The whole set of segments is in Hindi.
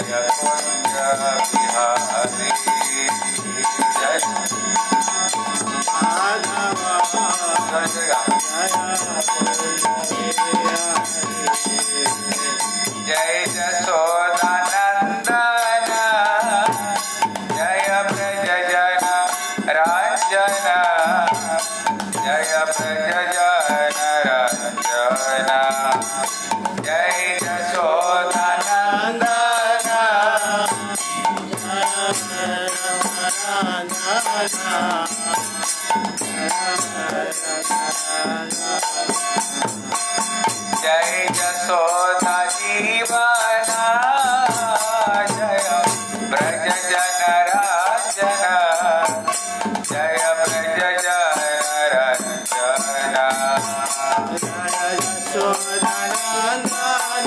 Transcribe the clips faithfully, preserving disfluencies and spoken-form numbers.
जय कुंज बिहारी जय जय जसोदानंदन जय ब्रज जन रंजन जय ब्रज जन रंजन जय जसोदानंदन जय जसोदा जीवन जय ब्रज जन रंजन जय ब्रज जन रंजन जय जसोदानंदन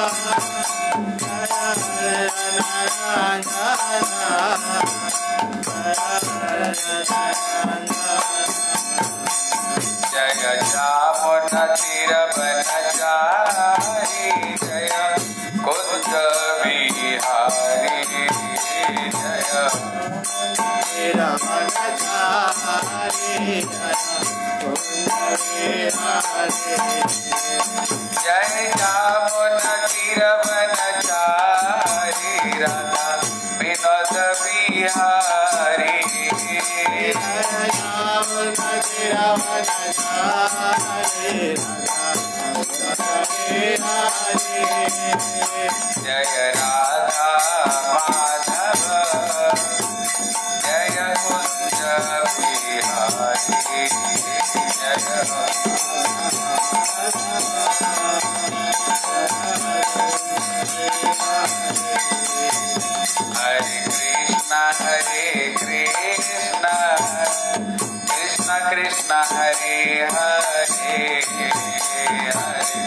जय जामुन तीर बनचारी जय कुंज बिहारी जय तीर बनचारी जय जामुन तीर बनचारी राधा विनोद बिहारी जय राधा माधव जय कुंज बिहारी जय हरे कृष्ण हरे कृष्ण कृष्ण कृष्ण हरे हरे हरे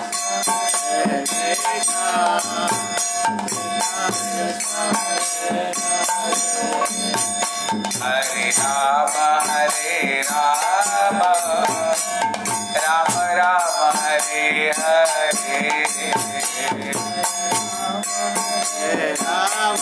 हरे राम हरे राम राम राम हरे हरे राम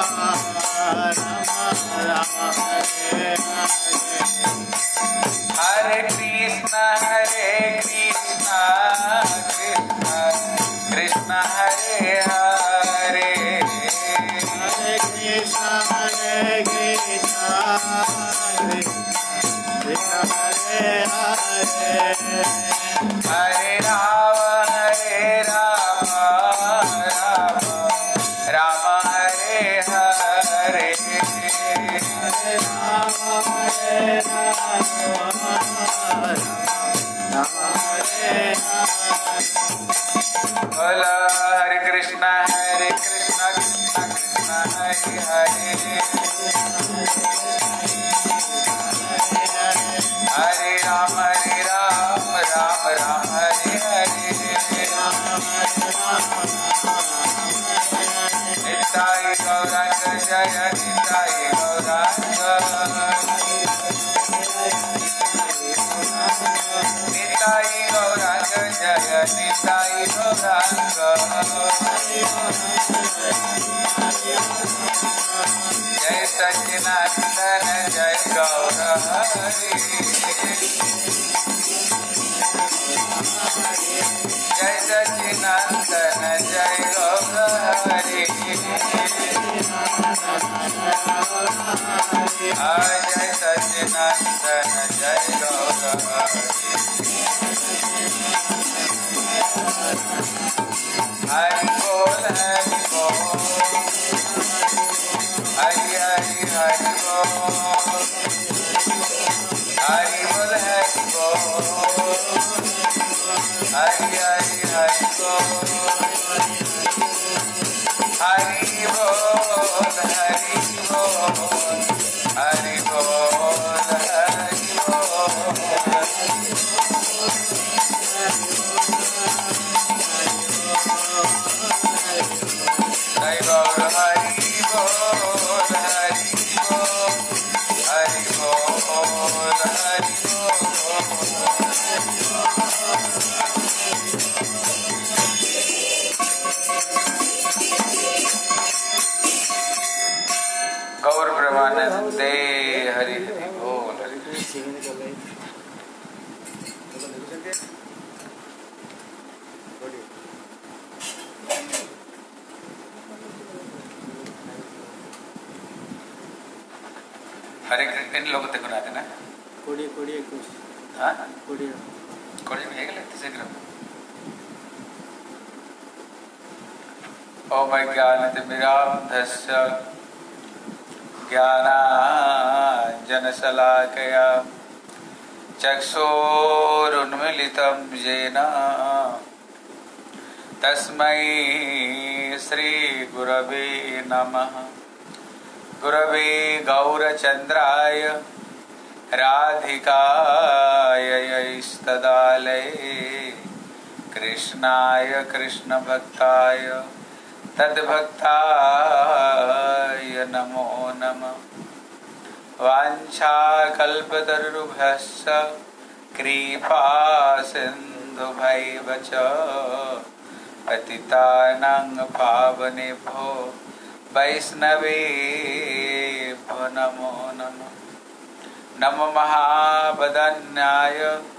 हरे कृष्ण हरे कृष्ण कृष्ण कृष्ण हरे हरे हरे कृष्ण हरे कृष्ण कृष्ण हरे हरे हरे राम हरे राम राम राम हरे हरे हरे राम हरे राम राम हरे हरे बोलो हरे कृष्ण हरे कृष्ण कृष्ण कृष्ण हरे हरे हरे राम हरे राम राम राम हरे हरे निताई गौरांग जय निताई गौरांग निताई गौरांग जय निताई गौरांग जय सच्चिदानंदन जय गौर हरि जय सच्चिदानंदन जय गौर हरि जय सच्चिदानंदन जय गौर हरि बोल हरि बोल हरि हरि हरि बोल हरि बोल हरि बोल हरि हरि हरि बोल हरि बोल हरि बोल हरि बोल हरि बोल जय गौर हरि बोल हरि बोल हरि बोल हरि बोल हरे इन लोग देखो ना देना कोड़ी कोड़ी कुछ हाँ कोड़ी कोड़ी में एक लेते शीघ्र ओ वैज्ञानिकमिरान्धस्य ज्ञानाञ्जनशलाकया चक्षुरुन्मीलितं येन तस्मै श्रीगुरवे नमः। गुरवे गौरचन्द्राय राधिकायै कृष्णाय कृष्णभक्ताय तद्भक्ताय नमो नमः। वाञ्छाकल्पतरुभ्यश्च कृपा सिन्धुभैव च पतितानां पावनेभ्यो वैष्णवेभ्यो नमो नमः। नमो महावदन्याय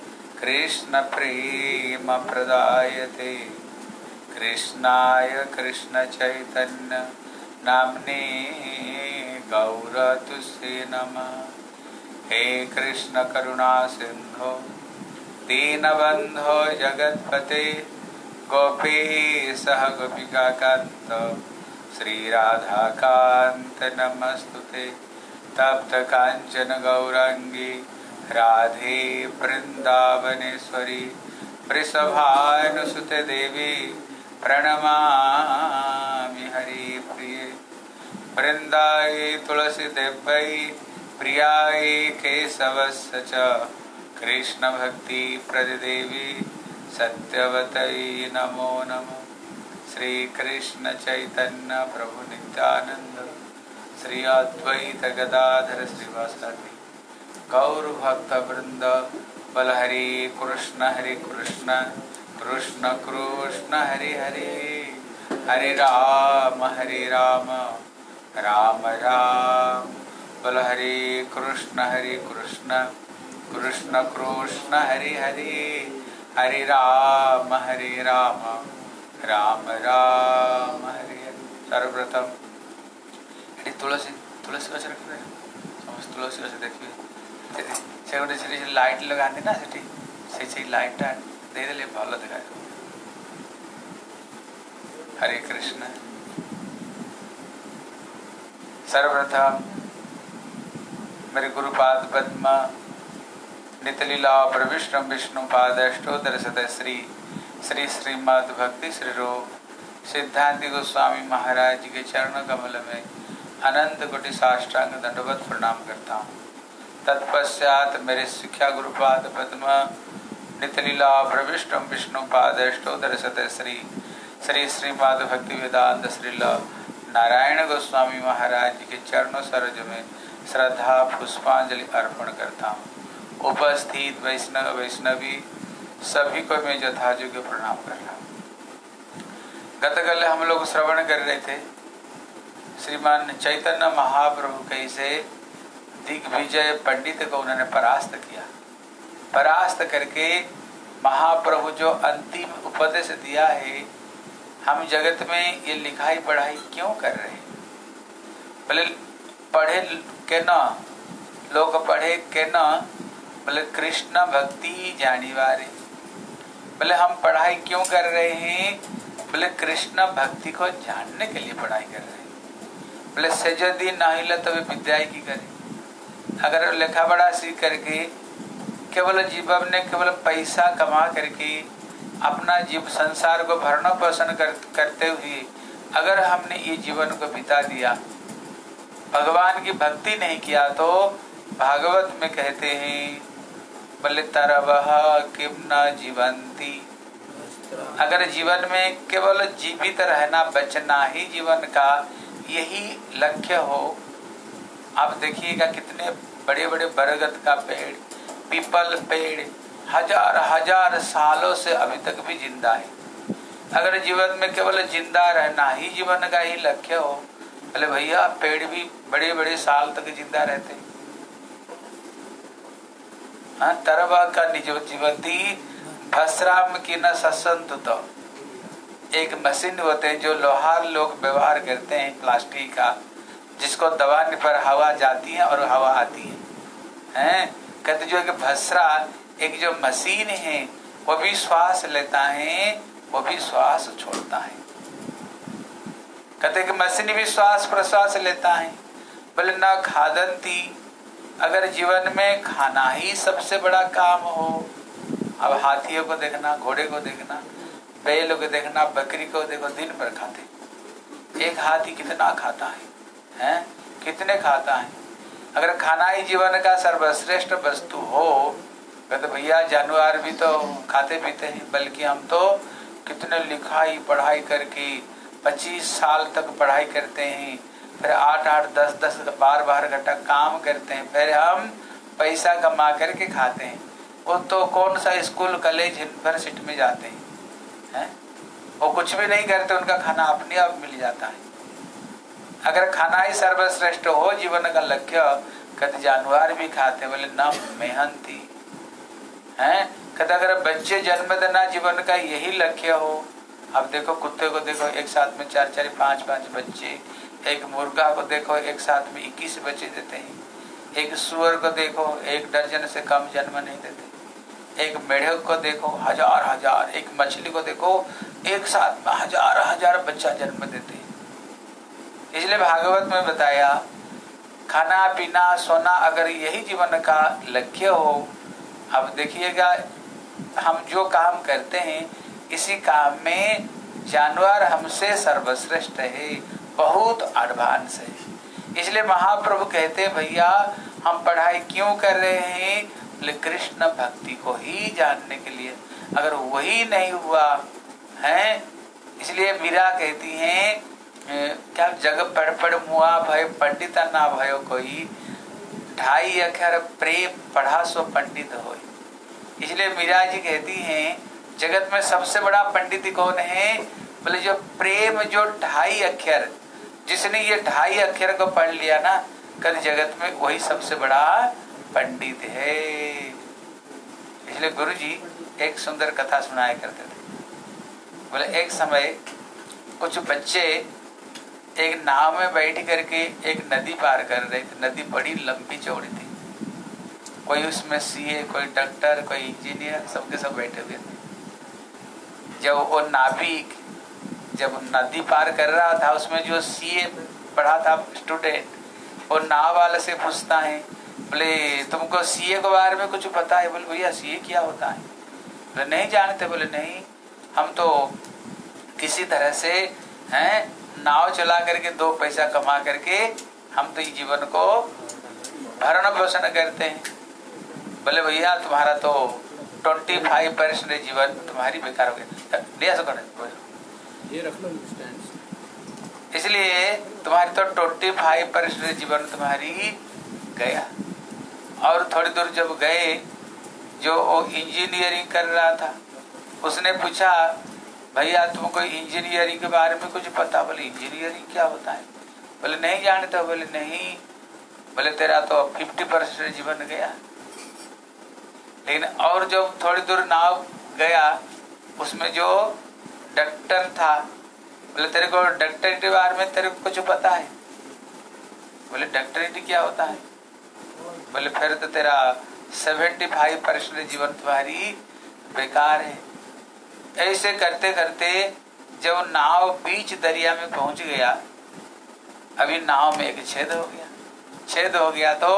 कृष्णप्रेमप्रदायते कृष्णाय कृष्णचैतन्य नाम्ने गौरतुष्टे नमः। हे कृष्ण करुणा सिंधो दीनबन्धो जगत्पते गोपीशः गोपिकान्त श्रीराधाकान्त नमस्तुते। तप्त कांचन गौरांगी राधे वृंदावनेश्वरी वृषभानुसुते देवी प्रणमामि हरि प्रिये। वृंदायै तुलसी देव्यै प्रियायै केशवस्य च कृष्ण भक्ति प्रदेवी सत्यवतै नमो नमः। श्री कृष्ण चैतन्य प्रभु नित्यानंद श्री अद्वैत गदाधर श्रीवासादि गौर भक्त वृंद बल हरि कृष्ण हरि कृष्ण कृष्ण कृष्ण हरि हरि हरे राम हरे राम राम राम बल हरि कृष्ण हरि कृष्ण कृष्ण कृष्ण हरि हरि हरे राम हरे राम राम राम हरे हरे। सर्वप्रथम तुलसी तुलसी गछ रखिए समस्त तुलसी गछ देखिए से गोटे से लाइट लगाते ना से से लाइटा देदेले भल देखा। हरे कृष्ण। सर्वप्रथम मेरे गुरुपाद पद्म नितलीला प्रविष्णु विष्णु पादष्टोत्तर शत श्री श्री श्रीमद् भक्ति श्री रूप सिद्धांति गोस्वामी महाराज के चरण कमल में अनंत कोटि साष्टांग दंडवत प्रणाम करता हूँ। तत्पश्चात मेरे शिक्षा गुरुपाद पद्म नितलीला प्रविष्टम विष्णु पादष्टोत्तर शत श्री श्री श्रीमद् भक्ति वेदांत श्रील नारायण गोस्वामी महाराज के चरणों सरोज में श्रद्धा पुष्पांजलि अर्पण करता हूँ। उपस्थित वैष्णव वैष्णवी सभी को मैं यथायोग्य प्रणाम कर रहा हूँ। गतकल हम लोग श्रवण कर रहे थे श्रीमान चैतन्य महाप्रभु कैसे दिग्विजय पंडित को उन्होंने परास्त किया। परास्त करके महाप्रभु जो अंतिम उपदेश दिया है, हम जगत में ये लिखाई पढ़ाई क्यों कर रहे हैं? बोले पढ़े के न लोग पढ़े के न बोले कृष्ण भक्ति जानिवारे। बोले हम पढ़ाई क्यों कर रहे हैं? बोले कृष्ण भक्ति को जानने के लिए पढ़ाई कर रहे हैं। बोले से यदि नहीं ले तब विद्या की करे। अगर लेखा पढ़ा सीख करके केवल जीवन ने केवल पैसा कमा करके अपना जीव संसार को भरण पोषण कर, करते हुए अगर हमने ये जीवन को बिता दिया, भगवान की भक्ति नहीं किया, तो भागवत में कहते हैं बोले तरवह किम न जीवंती। अगर जीवन में केवल जीवित रहना बचना ही जीवन का यही लक्ष्य हो, आप देखिएगा कितने बड़े बड़े बरगद का पेड़, पीपल पेड़ हजार हजार सालों से अभी तक भी जिंदा है। अगर जीवन में केवल जिंदा रहना ही जीवन का ही लक्ष्य हो, बोले भैया पेड़ भी बड़े बड़े साल तक जिंदा रहते हैं। हाँ, तरवा का निज जीवंती भस्राम की न ससंत। तो एक मशीन होते हैं जो लोहार लोग व्यवहार करते हैं प्लास्टिक का, जिसको दबाने पर हवा जाती है और हवा आती है, हैं? कहते जो एक भसरा, एक जो मशीन है वो भी श्वास लेता है, वो भी श्वास छोड़ता है। कहते कि मशीन भी श्वास प्रश्वास लेता है। बोले न खादंती, अगर जीवन में खाना ही सबसे बड़ा काम हो, अब हाथियों को देखना, घोड़े को देखना, बैल को देखना, बकरी को देखो, दिन भर खाते। एक हाथी कितना खाता है, हैं? कितने खाता है। अगर खाना ही जीवन का सर्वश्रेष्ठ वस्तु हो तो भैया जानवर भी तो खाते पीते हैं, बल्कि हम तो कितने लिखाई पढ़ाई करके पच्चीस साल तक पढ़ाई करते हैं, फिर आठ आठ दस दस बार बार घंटा काम करते हैं, फिर हम पैसा कमा करके खाते हैं। वो तो कौन सा स्कूल कॉलेज यूनिवर्सिटी में जाते हैं, हैं? वो कुछ भी नहीं करते, उनका खाना अपने आप मिल जाता है। अगर खाना ही सर्वश्रेष्ठ हो जीवन का लक्ष्य, कहते जानवर भी खाते। बोले न मेहनती, हैं? कहते अगर बच्चे जन्म देना जीवन का यही लक्ष्य हो, अब देखो कुत्ते को देखो एक साथ में चार चार पांच पांच बच्चे, एक मुर्गा को देखो एक साथ में इक्कीस बच्चे देते हैं, एक सुअर को देखो एक दर्जन से कम जन्म नहीं देते, एक मेढक को देखो हजार हजार, एक मछली को देखो एक साथ में हजार हजार बच्चा जन्म देते हैं। इसलिए भागवत में बताया खाना पीना सोना अगर यही जीवन का लक्ष्य हो, अब देखिएगा हम जो काम करते हैं इसी काम में जानवर हमसे सर्वश्रेष्ठ है, बहुत एडवांस है। इसलिए महाप्रभु कहते भैया हम पढ़ाई क्यों कर रहे हैं, कृष्ण भक्ति को ही जानने के लिए। अगर वही नहीं हुआ है, इसलिए मीरा कहती हैं क्या जग पढ़ पढ़ मुआ भय पंडित ना भयो कोई, ढाई अक्षर प्रेम पढ़ा सो पंडित होय। इसलिए मीरा जी कहती हैं जगत में सबसे बड़ा पंडित कौन है, बोले जो प्रेम, जो ढाई अक्षर, जिसने ये ढाई अक्षर को पढ़ लिया ना, कल जगत में वही सबसे बड़ा पंडित है। इसलिए गुरु जी एक सुंदर कथा सुनाया करते थे। बोले एक समय कुछ बच्चे एक नाव में बैठ करके एक नदी पार कर रहे थे। नदी बड़ी लंबी चौड़ी थी, कोई उसमें सीए, कोई डॉक्टर, कोई इंजीनियर, सबके सब बैठे हुए थे। जब वो नाविक जब नदी पार कर रहा था, उसमें जो सीए पढ़ा था स्टूडेंट, वो नाव वाले से पूछता है, बोले तुमको सीए के बारे में कुछ पता है? बोले भैया सीए क्या होता है? बोले नहीं जानते। बोले नहीं, हम तो किसी तरह से हैं नाव चला करके दो पैसा कमा करके हम तो जीवन को भरण पोषण करते हैं। बोले भैया तुम्हारा तो ट्वेंटी फाइव परसेंट जीवन तुम्हारी बेकार हो गया, लिया सको ये रख लो स्टैंड। इसलिए तुम्हारी तो ट्वेंटी फाइव परसेंट जीवन तुम्हारी गया। और थोड़ी दूर जब गए, जो वो इंजीनियरिंग कर रहा था उसने पूछा भैया तुमको इंजीनियरिंग के बारे में कुछ पता? बोले इंजीनियरिंग क्या होता है? बोले नहीं जानते। बोले नहीं। बोले तेरा तो फिफ्टी परसेंट जीवन गया। लेकिन और जब थोड़ी दूर नाव गया, उसमें जो डॉक्टर था, बोले तेरे को डॉक्टरेट के बारे में तेरे को कुछ पता है? बोले डॉक्टरेट क्या होता है? बोले फिर तो तेरा सेवेंटी फाइव परसेंट जीवन तुम्हारी बेकार है। ऐसे करते करते जब नाव बीच दरिया में पहुंच गया, अभी नाव में एक छेद हो गया। छेद हो गया तो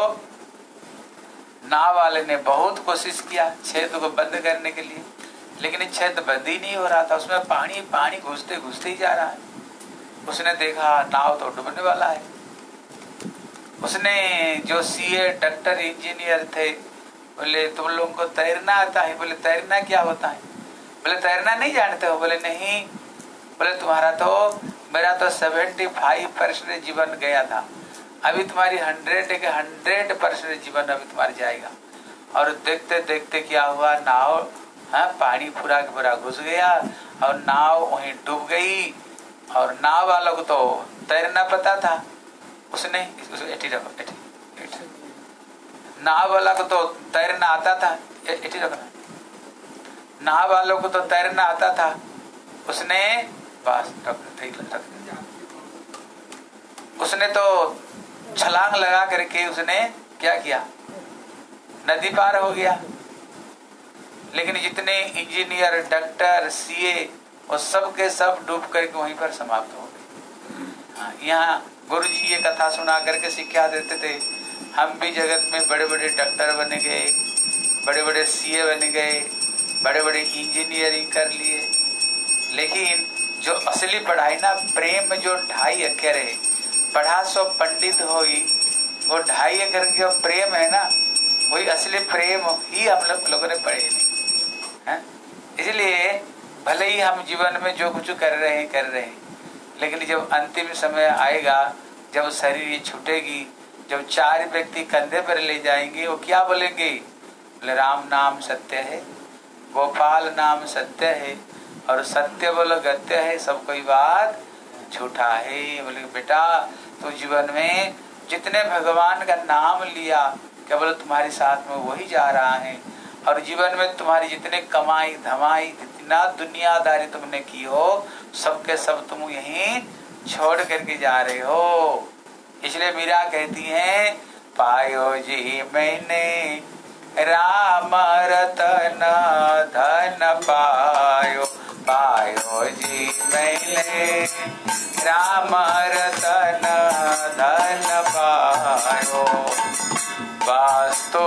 नाव वाले ने बहुत कोशिश किया छेद को बंद करने के लिए, लेकिन छेद बंद ही नहीं हो रहा था। उसमें पानी पानी घुसते घुसते ही जा रहा है। उसने देखा नाव तो डूबने वाला है। उसने जो सीए डॉक्टर इंजीनियर थे, बोले तुम लोगों को तैरना आता है? बोले तैरना क्या होता है? बोले तैरना नहीं जानते हो? बोले नहीं। बोले तुम्हारा तो मेरा तो सेवेंटी फाइव परसेंट जीवन गया था, अभी तुम्हारी हंड्रेड के हंड्रेड परसेंट जीवन अभी तुम्हारा जाएगा। और देखते देखते क्या हुआ, नाव हाँ पानी पूरा पूरा घुस गया और नाव वहीं डूब गई। और नाव वालों को तो तैरना पता था, उसने एटी रखो एटी, एटी। नाव वाला को तो तैरना आता था, एटी रखना। नाव वालों को तो तैरना आता था, उसने बस उसने तो छलांग लगा करके उसने क्या किया, नदी पार हो गया। लेकिन जितने इंजीनियर, डॉक्टर, सीए और सब के सब डूब करके वहीं पर समाप्त हो गए। हाँ, यहाँ गुरु जी ये कथा सुना करके शिक्षा देते थे, हम भी जगत में बड़े बड़े डॉक्टर बन गए, बड़े बड़े सीए बन गए, बड़े बड़े इंजीनियरिंग कर लिए, लेकिन जो असली पढ़ाई ना, प्रेम में जो ढाई अक्षर है, पढ़ा सो पंडित होई, वो ढाई अक्षर जो प्रेम है ना, वही असली प्रेम ही हम लोग लोगों ने पढ़े नहीं है। इसलिए भले ही हम जीवन में जो कुछ कर रहे हैं कर रहे हैं, लेकिन जब अंतिम समय आएगा, जब शरीर ये छूटेगी, जब चार व्यक्ति कंधे पर ले जाएंगे, वो क्या बोलेंगे, बोले राम नाम सत्य है, गोपाल नाम सत्य है, और सत्य बोलो गत्य है, सब कोई बात झूठा है। बोले बेटा तो जीवन में जितने भगवान का नाम लिया, केवल तुम्हारे साथ में वही जा रहा है, और जीवन में तुम्हारी जितने कमाई धमाई, जितना दुनियादारी तुमने की हो, सबके सब तुम यहीं छोड़ करके जा रहे हो। इसलिए मीरा कहती है, पायो जी मैंने राम रतन धन पायो, पायो जी मैंने राम रतन धन पायो, वास्तु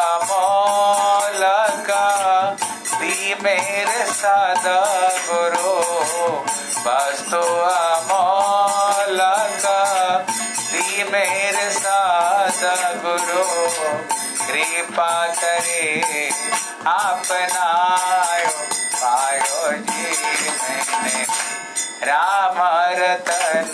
अमोल का दी मेरे सद्गुरु, वास्तु अमोल का दी मेरे सद्गुरु, कृपा करे अपनायो, पायो जी मैंने राम रतन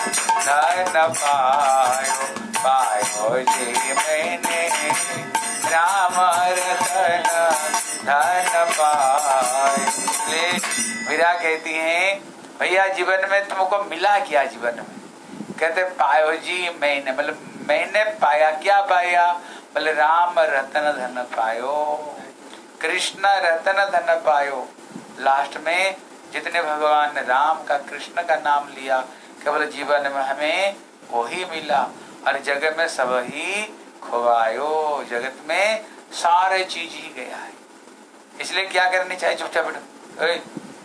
धन पायो, पायो जी मैंने राम रतन धन पायो। मीरा कहती हैं, भैया जीवन में तुमको मिला क्या जीवन में? कहते पायो जी मैंने, मतलब मैंने पाया, क्या पाया? बोले राम रतन धन पायो, कृष्ण रतन धन पायो। लास्ट में जितने भगवान राम का, कृष्ण का नाम लिया, केवल जीवन में हमें वही मिला, और जगत में सब ही खोवायो, जगत में सारे चीज ही गया है। इसलिए क्या करनी चाहिए? चुपचाप बैठो।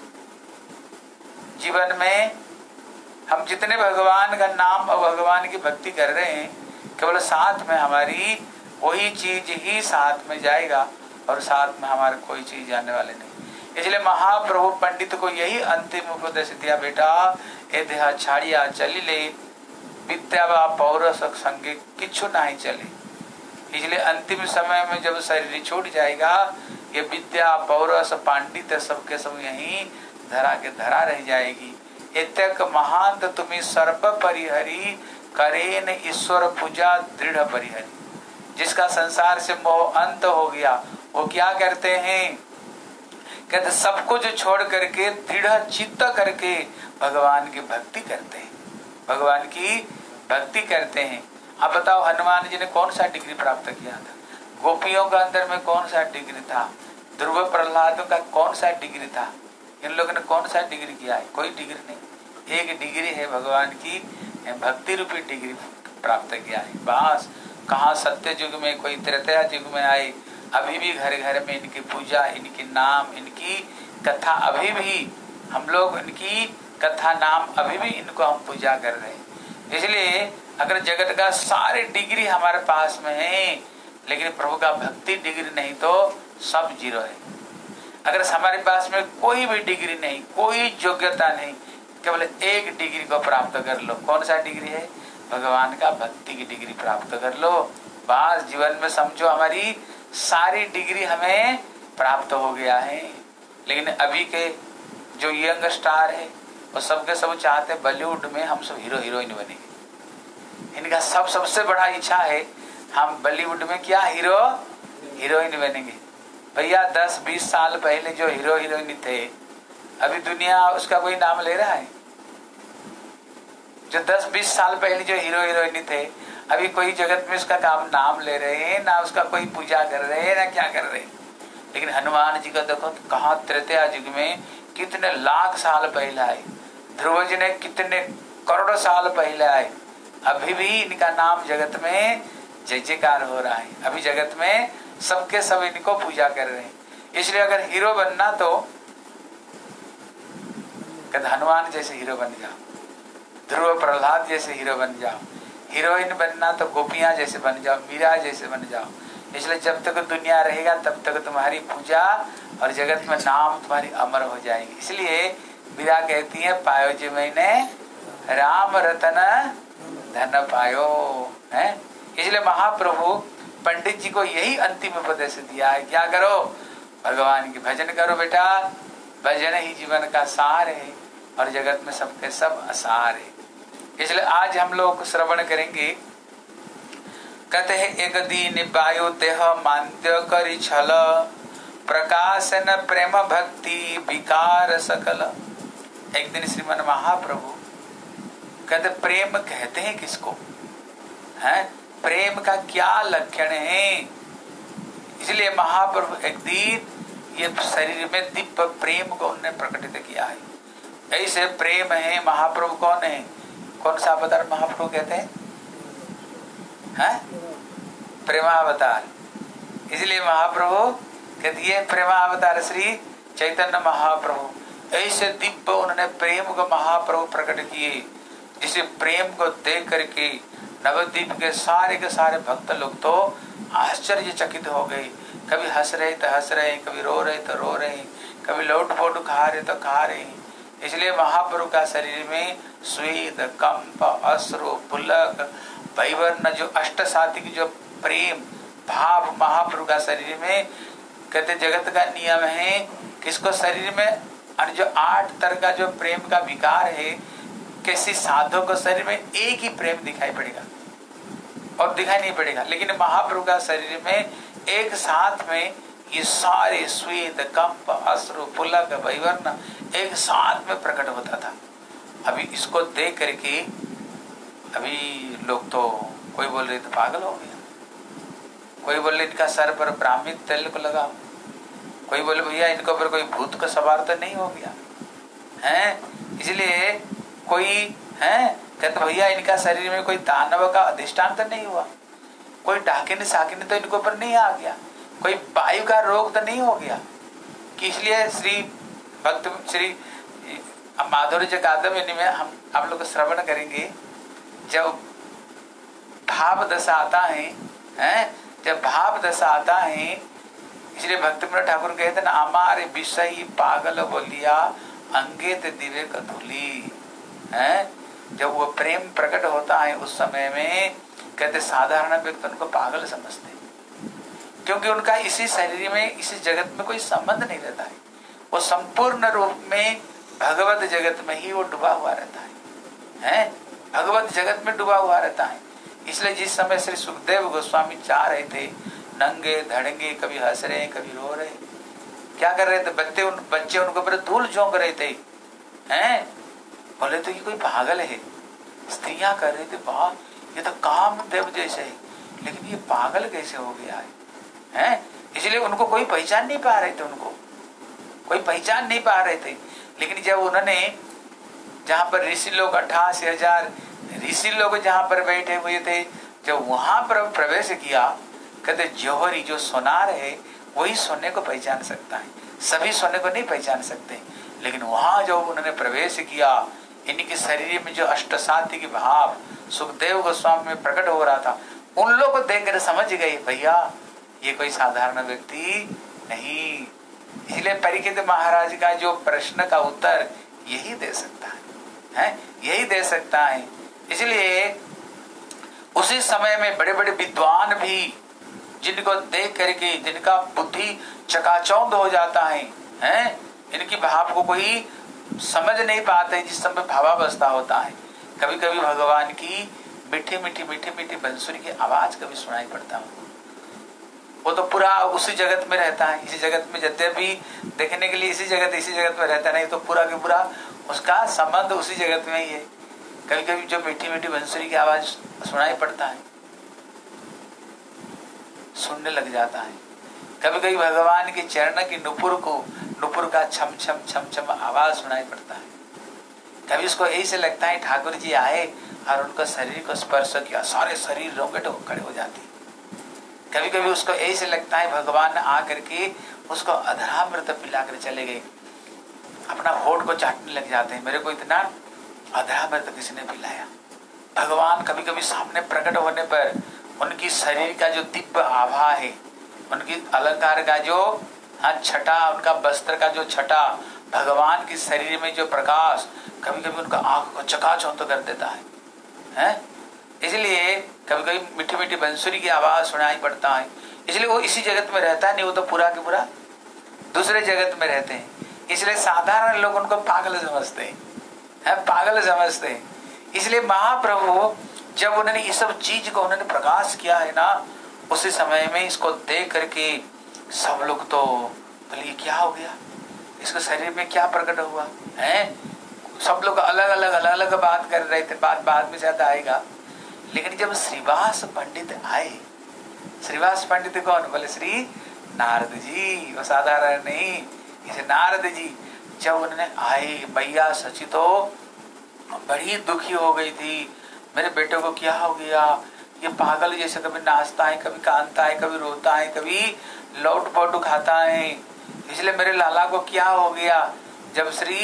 जीवन में हम जितने भगवान का नाम और भगवान की भक्ति कर रहे हैं, केवल साथ में हमारी वही चीज ही साथ में जाएगा, और साथ में हमारे कोई चीज जाने वाले नहीं। इसलिए महाप्रभु पंडित को यही अंतिम उपदेश दिया, बेटा ए देहा छाड़िया चली ले, विद्या व पौरस संगे किच्छु नहीं चले। इसलिए अंतिम समय में जब शरीर छूट जाएगा, ये विद्या पौरस पांडित सबके सब यही धरा के धरा रह जाएगी। इतक महांत तुम्हें सर्व परिहरी, करेन ईश्वर पूजा दृढ़ परिहरी। जिसका संसार से मोह अंत हो गया, वो क्या करते हैं? कहते सब कुछ छोड़ करके दृढ़ चित्त करके भगवान की भक्ति करते हैं, भगवान की भक्ति करते हैं। अब बताओ, हनुमान जी ने कौन सा डिग्री प्राप्त किया था? गोपियों का अंदर में कौन सा डिग्री था? ध्रुव प्रहलाद का कौन सा डिग्री था? इन लोगों ने कौन सा डिग्री किया है? कोई डिग्री नहीं। एक डिग्री है भगवान की भक्ति रूपी डिग्री प्राप्त किया है। बस कहाँ सत्य युग में, कोई त्रेता युग में आए, अभी भी घर घर में इनकी पूजा, इनकी नाम, इनकी कथा, अभी भी हम लोग इनकी कथा नाम अभी भी इनको हम पूजा कर रहे हैं। इसलिए अगर जगत का सारे डिग्री हमारे पास में है, लेकिन प्रभु का भक्ति डिग्री नहीं तो सब जीरो है। अगर हमारे पास में कोई भी डिग्री नहीं, कोई योग्यता नहीं, केवल एक डिग्री को प्राप्त कर लो। कौन सा डिग्री है? भगवान का भक्ति की डिग्री प्राप्त कर लो। बस जीवन में समझो हमारी सारी डिग्री हमें प्राप्त हो गया है। लेकिन अभी के जो यंग स्टार है, वो सबके सब चाहते बॉलीवुड में हम सब हीरो हीरोइन बनेंगे। इनका सब सबसे बड़ा इच्छा है हम बॉलीवुड में क्या हीरो हीरोइन बनेंगे। भैया दस बीस साल पहले जो हीरो हीरोइन थे, अभी दुनिया उसका कोई नाम ले रहा है? जो दस बीस साल पहले जो हीरो हीरोइन थे, अभी कोई जगत में उसका काम नाम ले रहे हैं ना, उसका कोई पूजा कर रहे हैं ना क्या कर रहे हैं। लेकिन हनुमान जी का देखो तो कहाँ त्रेता युग में कितने लाख साल पहले आए, ध्रुव जी ने कितने करोड़ों साल पहले आए, अभी भी इनका नाम जगत में जय जयकार हो रहा है। अभी जगत में सबके सब इनको पूजा कर रहे हैं। इसलिए अगर हीरो बनना तो हनुमान जैसे हीरो बन जाओ, ध्रुव प्रहलाद जैसे हीरो बन जाओ। हीरोइन बनना तो गोपियां जैसे बन जाओ, मीरा जैसे बन जाओ। इसलिए जब तक दुनिया रहेगा तब तक तुम्हारी पूजा और जगत में नाम तुम्हारी अमर हो जाएगी। इसलिए मीरा कहती है, पायो जी मैंने राम रतन धन पायो है। इसलिए महाप्रभु पंडित जी को यही अंतिम उपदेश दिया है, क्या करो, भगवान की भजन करो बेटा, भजन ही जीवन का सार है और जगत में सबके सब असार है। इसलिए आज हम लोग श्रवण करेंगे। कहते हैं, एक दीन वायु देह मान्य करी छल, प्रकाशन प्रेम भक्ति विकार सकल। एक दिन श्रीमन महाप्रभु कहते, प्रेम कहते हैं किसको है, प्रेम का क्या लक्षण है। इसलिए महाप्रभु एक दिन ये शरीर में दिव्य प्रेम को उन्होंने प्रकटित किया है। ऐसे प्रेम है। महाप्रभु कौन है, कौन सा अवतार महाप्रभु कहते हैं, हैं? प्रेमावतार। इसलिए महाप्रभु कहती है प्रेमावतार श्री चैतन्य महाप्रभु। ऐसे दिव्य उन्होंने प्रेम को महाप्रभु प्रकट किए, जिसे प्रेम को देख करके नवद्वीप के सारे के सारे भक्त लोग तो आश्चर्यचकित हो गए। कभी हंस रहे तो हंस रहे, कभी रो रहे तो रो रहे, कभी लोट पोट खा रहे तो खा रहे। इसलिए महाप्रभु का शरीर में स्वेद कंप अश्रु पुलक वैवर्ण जो अष्ट सात्विक जो प्रेम भाव महाप्रभु का शरीर में। कहते जगत का नियम है किसको शरीर में जो आठ तरह का जो प्रेम का विकार है, किसी साधु को शरीर में एक ही प्रेम दिखाई पड़ेगा और दिखाई नहीं पड़ेगा, लेकिन महाप्रभु का शरीर में एक साथ में ये सारे स्वेद कंप अश्रु पुलक वैवर्ण एक साथ में प्रकट होता था। अभी इसको देख करके अभी लोग तो कोई बोल रहे तो पागल हो गया, कोई बोले इनका सर पर ब्राह्मी तेल को लगाओ, कोई बोले भैया इनको पर कोई भूत का सवार तो नहीं हो गया है। इसलिए कोई है कहते भैया इनका शरीर में कोई दानव का अधिष्ठान तो नहीं हुआ, कोई डाकिन साकिन तो इनको पर नहीं आ गया, कोई वायु का रोग तो नहीं हो गया। कि इसलिए श्री भक्त श्री माधुर्य कादम्बिनी में हम आप लोग श्रवण करेंगे, जब भाव दशा आता है, हैं? जब भाव दशा आता है, इसलिए भक्तिविनोद ठाकुर कहते ना, हमारे विषय पागल बोलिया अंगे ते दिवे कधुली है। जब वो प्रेम प्रकट होता है उस समय में कहते साधारण व्यक्ति उनको पागल समझते, क्योंकि उनका इसी शरीर में इसी जगत में कोई संबंध नहीं रहता है। वो संपूर्ण रूप में भगवत जगत में ही वो डूबा हुआ रहता है, हैं? भगवत जगत में डूबा हुआ रहता है। इसलिए जिस समय श्री सुखदेव गोस्वामी चाह रहे थे, नंगे धड़ंगे कभी हंस रहे कभी रो रहे, क्या कर रहे थे, बच्चे उन बच्चे उनके ऊपर धूल झोंक रहे थे, हैं? बोले तो ये कोई पागल है। स्त्रियां कर रही थी, वाह ये तो कामदेव जैसे है, लेकिन ये पागल कैसे हो गया है, हैं? इसलिए उनको कोई पहचान नहीं पा रहे थे, उनको कोई पहचान नहीं पा रहे थे। लेकिन जब उन्होंने जहाँ पर ऋषि लोग अट्ठासी हजार ऋषि लोग जहाँ पर बैठे हुए थे, जब वहां पर प्रवेश किया, कहते जौहरी जो सोनार है वही सोने को पहचान सकता है, सभी सोने को नहीं पहचान सकते। लेकिन वहां जो उन्होंने प्रवेश किया, इनके शरीर में जो अष्ट सात्विक भाव सुखदेव गोस्वामी में प्रकट हो रहा था, उन लोगों को देखकर समझ गए भैया ये कोई साधारण व्यक्ति नहीं। इसलिए परीक्षित महाराज का जो प्रश्न का उत्तर यही दे सकता है, है? यही दे सकता है। इसलिए उसी समय में बड़े बड़े विद्वान भी जिनको देख करके जिनका बुद्धि चकाचौंध हो जाता है, हैं? इनकी भाव को कोई समझ नहीं पाते, जिस समय भावावस्था होता है। कभी कभी भगवान की मीठी मीठी मीठी मीठी बंसुरी की आवाज कभी सुनाई पड़ता है, वो तो पूरा उसी जगत में रहता है, इसी जगत में यद्यपि देखने के लिए इसी जगत इसी जगत में रहता नहीं, तो पूरा के पूरा उसका संबंध उसी जगत में ही है। कभी कभी जो मीठी मीठी बंसुरी की आवाज सुनाई पड़ता है, सुनने लग जाता है। कभी कभी भगवान के चरण की नुपुर को नुपुर का छम छम छम छम आवाज सुनाई पड़ता है। कभी उसको ऐसे लगता है ठाकुर जी आए और उनका शरीर को स्पर्श किया, सारे शरीर रोंगटे हो खड़े हो जाते। कभी कभी उसको ऐसे लगता है भगवान आ करके उसको अधरामृत पिला कर चले गए, अपना होठ को चाटने लग जाते हैं, मेरे को इतना अधरामृत किसने पिलाया। भगवान कभी कभी सामने प्रकट होने पर उनकी शरीर का जो दिव्य आभा है, उनकी अलंकार का जो हाँ छटा, उनका वस्त्र का जो छटा, भगवान की शरीर में जो प्रकाश कभी कभी उनका आंख को चकाचौंध कर देता है, हैं? इसलिए कभी कभी मीठी मीठी बंसुरी की आवाज सुनाई पड़ता है। इसलिए वो इसी जगत में रहता नहीं, वो तो पूरा के पूरा दूसरे जगत में रहते हैं। इसलिए साधारण लोग उनको पागल समझते हैं, हैं? पागल समझते हैं। इसलिए महाप्रभु जब उन्होंने इस सब चीज को उन्होंने प्रकाश किया है ना, उसी समय में इसको देख करके सब लोग तो बोले क्या हो गया, इसके शरीर में क्या प्रकट हुआ है। सब लोग अलग अलग अलग अलग बात कर रहे थे, बात बाद में ज्यादा आएगा। लेकिन जब श्रीवास पंडित आए, श्रीवास पंडित कौन, बोले श्री नारद जी, वो साधारण नहीं, इसे नारद जी जब उन्होंने आए, मैया सची तो बड़ी दुखी हो गई थी, मेरे बेटे को क्या हो गया, ये पागल जैसे कभी नाचता है, कभी कांदता है, कभी रोता है, कभी लौट पोटू खाता है, इसलिए मेरे लाला को क्या हो गया। जब श्री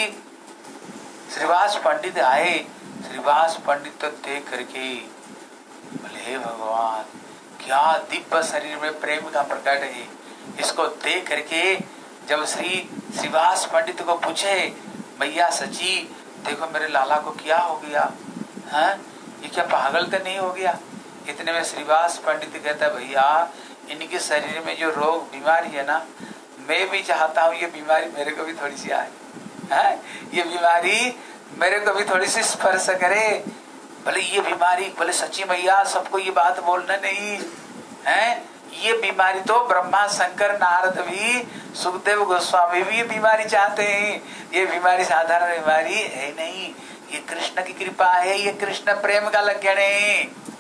श्रीवास पंडित आए, श्रीवास पंडित तो देख करके बोले हे भगवान, क्या दिव्य शरीर में प्रेम का प्रकट है। इसको देख करके जब श्री श्रीवास पंडित को पूछे, भैया सची देखो मेरे लाला को क्या हो गया, हैं? ये क्या पागल तो नहीं हो गया। इतने में श्रीवास पंडित कहता है, भैया इनके शरीर में जो रोग बीमारी है ना, मैं भी चाहता हूँ ये बीमारी मेरे को भी थोड़ी सी आए, हैं? ये बीमारी मेरे को भी थोड़ी सी स्पर्श करे। बोले ये बीमारी, बोले सच्ची भैया सबको ये बात बोलना नहीं है, ये बीमारी तो ब्रह्मा शंकर नारद भी, सुखदेव गोस्वामी भी ये बीमारी चाहते हैं। ये बीमारी साधारण बीमारी है नहीं, ये कृष्ण की कृपा है, ये कृष्ण प्रेम का लक्षण है।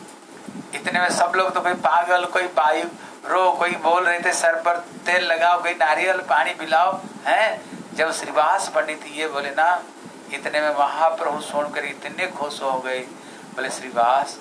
इतने में सब लोग तो कोई पागल, कोई वायु रो, कोई बोल रहे थे सर पर तेल लगाओ, कोई नारियल पानी पिलाओ, हैं? जब श्रीवास पंडित ये बोले ना, इतने में महाप्रभु सुनकर इतने खुश हो गए, बोले श्रीवास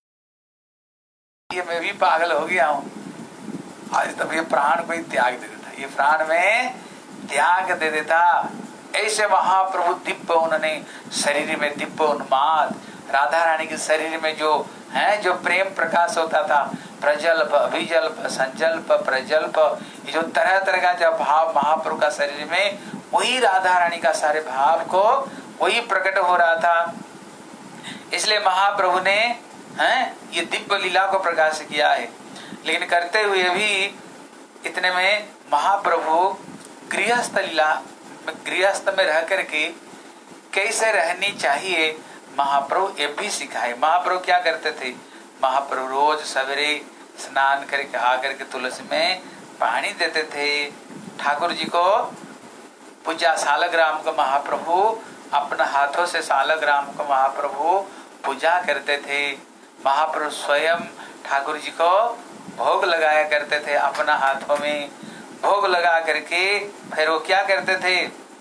ये मैं भी पागल हो गया हूँ, आज तब ये प्राण को ही त्याग दे देता, ये प्राण में त्याग दे देता। ऐसे महाप्रभु दिव्य उन्होंने शरीर में दिव्य उन्माद, राधा रानी के शरीर में जो है जो प्रेम प्रकाश होता था, प्रजल्प अभिजल्प संजल्प प्रजल्प, ये जो तरह तरह का जो भाव महाप्रभु का शरीर में, वही राधा रानी का सारे भाव को वही प्रकट हो रहा था। इसलिए महाप्रभु ने हैं ये दिव्य लीला को प्रकाश किया है। लेकिन करते हुए भी इतने में महाप्रभु गृहस्थ लीला, गृहस्थ में रह करके कैसे रहनी चाहिए महाप्रभु ये भी सिखाए। महाप्रभु क्या करते थे, महाप्रभु रोज सवेरे स्नान करके आकर के तुलसी में पानी देते थे। ठाकुर जी को पूजा सालग्राम को महाप्रभु अपने हाथों से सालग्राम को महाप्रभु पूजा करते थे। महाप्रभु स्वयं ठाकुर जी को भोग लगाया करते थे, अपना हाथों में भोग लगा करके फिर वो क्या करते थे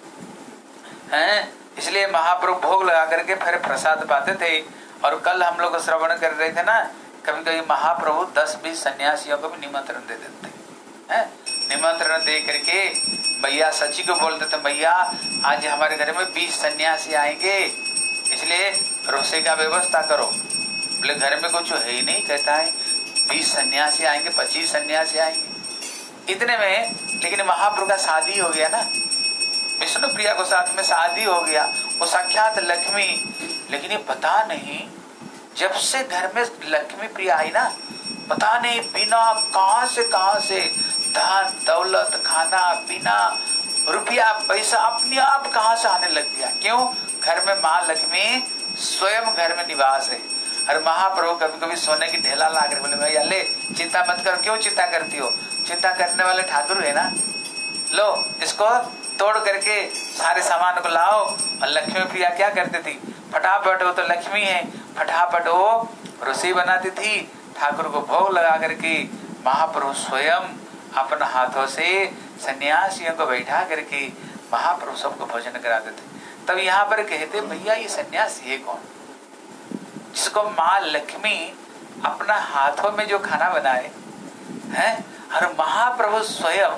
हैं, इसलिए महाप्रभु भोग लगा करके फिर प्रसाद पाते थे। और कल हम लोग श्रवण कर रहे थे ना, कभी कभी महाप्रभु दस बीस सन्यासियों को भी निमंत्रण दे देते हैं। निमंत्रण दे करके भैया सची को बोलते थे, भैया आज हमारे घर में बीस सन्यासी आएंगे, इसलिए रोसे का व्यवस्था करो। बोले घर में कुछ है ही नहीं, कहता है बीस सन्यासी आएंगे, पच्चीस सन्यासी आएंगे। इतने में लेकिन महाप्रभु का शादी हो गया ना, विष्णु प्रिया को साथ में शादी हो गया, वो साक्षात लक्ष्मी। लेकिन ये पता नहीं जब से घर में लक्ष्मी प्रिया आई ना, पता नहीं बिना कहां से कहां से धन दौलत खाना पीना रुपया पैसा अपने आप कहां से आने लग गया। क्यों? घर में माँ लक्ष्मी स्वयं घर में निवास है। और महाप्रभु कभी कभी सोने की ढेला ला कर बोले भैया ले चिंता मत कर। क्यों चिंता करती हो? चिंता करने वाले ठाकुर है ना, लो इसको तोड़ करके सारे सामान को लाओ। और लक्ष्मी प्रिया क्या करती थी, फटाफट, वो तो लक्ष्मी है, फटाफट वो रसोई बनाती थी, ठाकुर को भोग लगा करके महाप्रभु स्वयं अपने हाथों से सन्यासियों को बैठा करके महाप्रभु सबको भोजन कराते थे। तब यहाँ पर कहते भैया ये सन्यासी है कौन, जिस जिसको माँ लक्ष्मी अपना हाथों में जो खाना बनाए हैं, और महाप्रभु स्वयं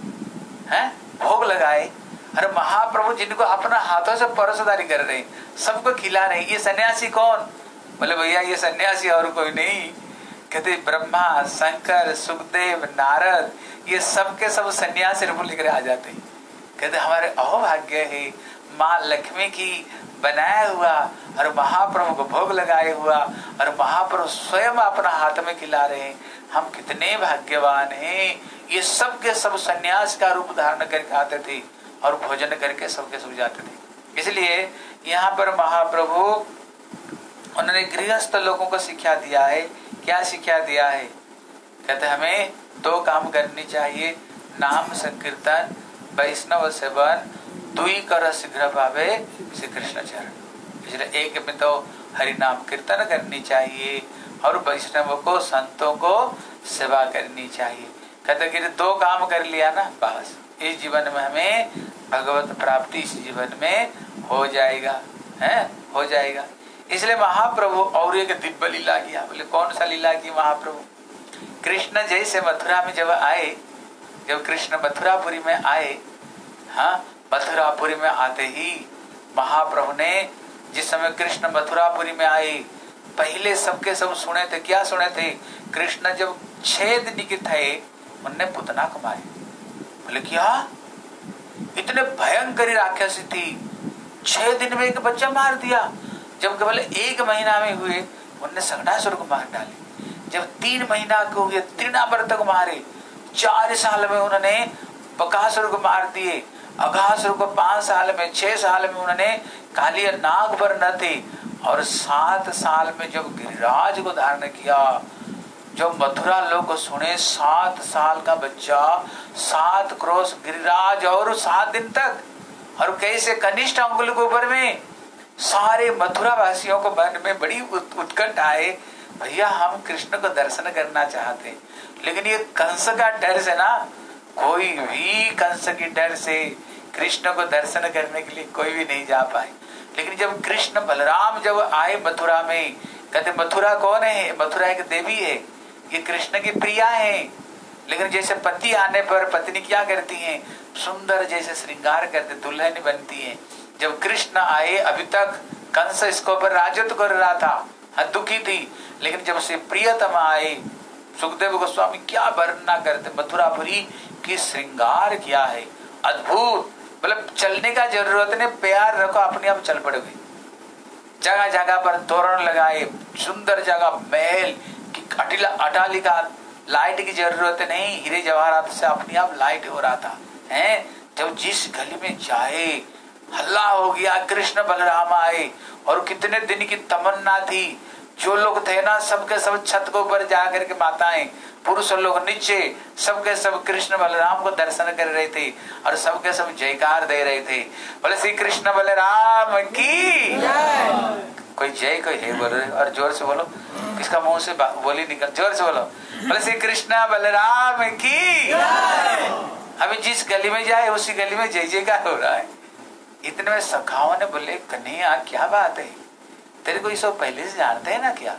हैं भोग लगाए, और महाप्रभु जिनको अपना हाथों से परसदारी कर रहे, सबको खिला रहे, ये सन्यासी कौन? बोले भैया ये सन्यासी और कोई नहीं। कहते ब्रह्मा, शंकर, सुखदेव, नारद, ये सब के सब सन्यासी रूप लेकर आ जाते हैं। कहते हमारे अहोभाग्य है, माँ लक्ष्मी की बनाया हुआ और महाप्रभु को भोग लगाए हुआ, और महाप्रभु स्वयं अपना हाथ में खिला रहे हैं, हम कितने भाग्यवान हैं। ये सब के सब सन्यास का रूप धारण करके आते थे और भोजन करके सबके सब जाते थे। इसलिए यहाँ पर महाप्रभु उन्होंने गृहस्थ लोगों को शिक्षा दिया है। क्या शिक्षा दिया है? कहते हमें दो काम करनी चाहिए, नाम संकीर्तन, वैष्णव सेवन, दुई कर शीघ्र पावे श्री कृष्ण चरण। इसलिए एक में तो हरि नाम कीर्तन करनी चाहिए और वैष्णव को, संतों को सेवा करनी चाहिए। कहते कि दो काम कर लिया ना, बस इस जीवन में हमें भगवत प्राप्ति इस जीवन में हो जाएगा, है हो जाएगा। इसलिए महाप्रभु और एक दिव्य लीला किया। बोले कौन सा लीला की महाप्रभु? कृष्ण जैसे मथुरा में जब आए, जब कृष्ण मथुरापुरी में आए, हाँ मथुरापुरी में आते ही महाप्रभु ने, जिस समय कृष्ण मथुरापुरी में आए, पहले सबके सब सुने थे। क्या सुने थे? कृष्ण जब छह दिन के थे उनने पुतना को मारे। बोले क्या? इतने भयंकर राक्षसी थी, छह दिन में एक बच्चा मार दिया। जब केवल एक महीना में हुए उनने सगनासुर को मार डाले। जब तीन महीना को हुए तृणावर्त को मारे। चार साल में उन्होंने बकासुर को मार दिए। अघासुर को पांच साल में, छह साल में उन्होंने काली नाग पर न थे। और सात साल में जब गिरिराज को धारण किया, जब मथुरा लोग सुने सात साल का बच्चा, सात क्रोश गिरिराज और सात दिन तक, और कैसे कनिष्ठ अंगुल के ऊपर में, सारे मथुरा वासियों को मन में बड़ी उत्कंठ आए, भैया हम कृष्ण को दर्शन करना चाहते हैं, लेकिन ये कंस का डर से ना, कोई भी कंस की डर से कृष्ण को दर्शन करने के लिए कोई भी नहीं जा पाए। लेकिन जब कृष्ण बलराम जब आए मथुरा में, कहते मथुरा कौन है? मथुरा एक देवी है, ये कृष्ण की प्रिया है। लेकिन जैसे पति आने पर पत्नी क्या करती है? सुंदर जैसे श्रृंगार करते, दुल्हन बनती है। जब कृष्ण आए, अभी तक कंस इसके ऊपर राजत्व कर रहा था, दुखी थी, लेकिन जब से प्रियतमा आए, सुखदेव गोस्वामी क्या वर्णना करते, मथुरापुरी की श्रृंगार किया है, अद्भुत। मतलब चलने का जरूरत नहीं, प्यार रखो अपने आप चल पड़ोगे। जगह जगह पर तोरण लगाए, सुंदर जगह, महल की अटिला अटालिका, लाइट की जरूरत नहीं, हीरे जवाहरात से अपने आप लाइट हो रहा था। हैं जब जिस गली में जाए हल्ला हो गया, कृष्ण बलराम आए, और कितने दिन की तमन्ना थी। जो लोग थे ना, सबके सब छत के ऊपर जा करके माताएं, पुरुष लोग नीचे, सबके सब कृष्ण बलराम को दर्शन कर रहे थे और सबके सब जयकार दे रहे थे। बोले श्री कृष्ण बलराम की कोई जय, कोई है बोलो, और जोर से बोलो, किसका मुंह से बोली निकल, जोर से बोलो, बोले श्री कृष्ण बलराम की। अभी जिस गली में जाए उसी गली में जय जयकार हो रहा है। इतने में सखाओं ने बोले कन्हैया क्या बात है, तेरे को ये सब पहले से जानते हैं ना क्या?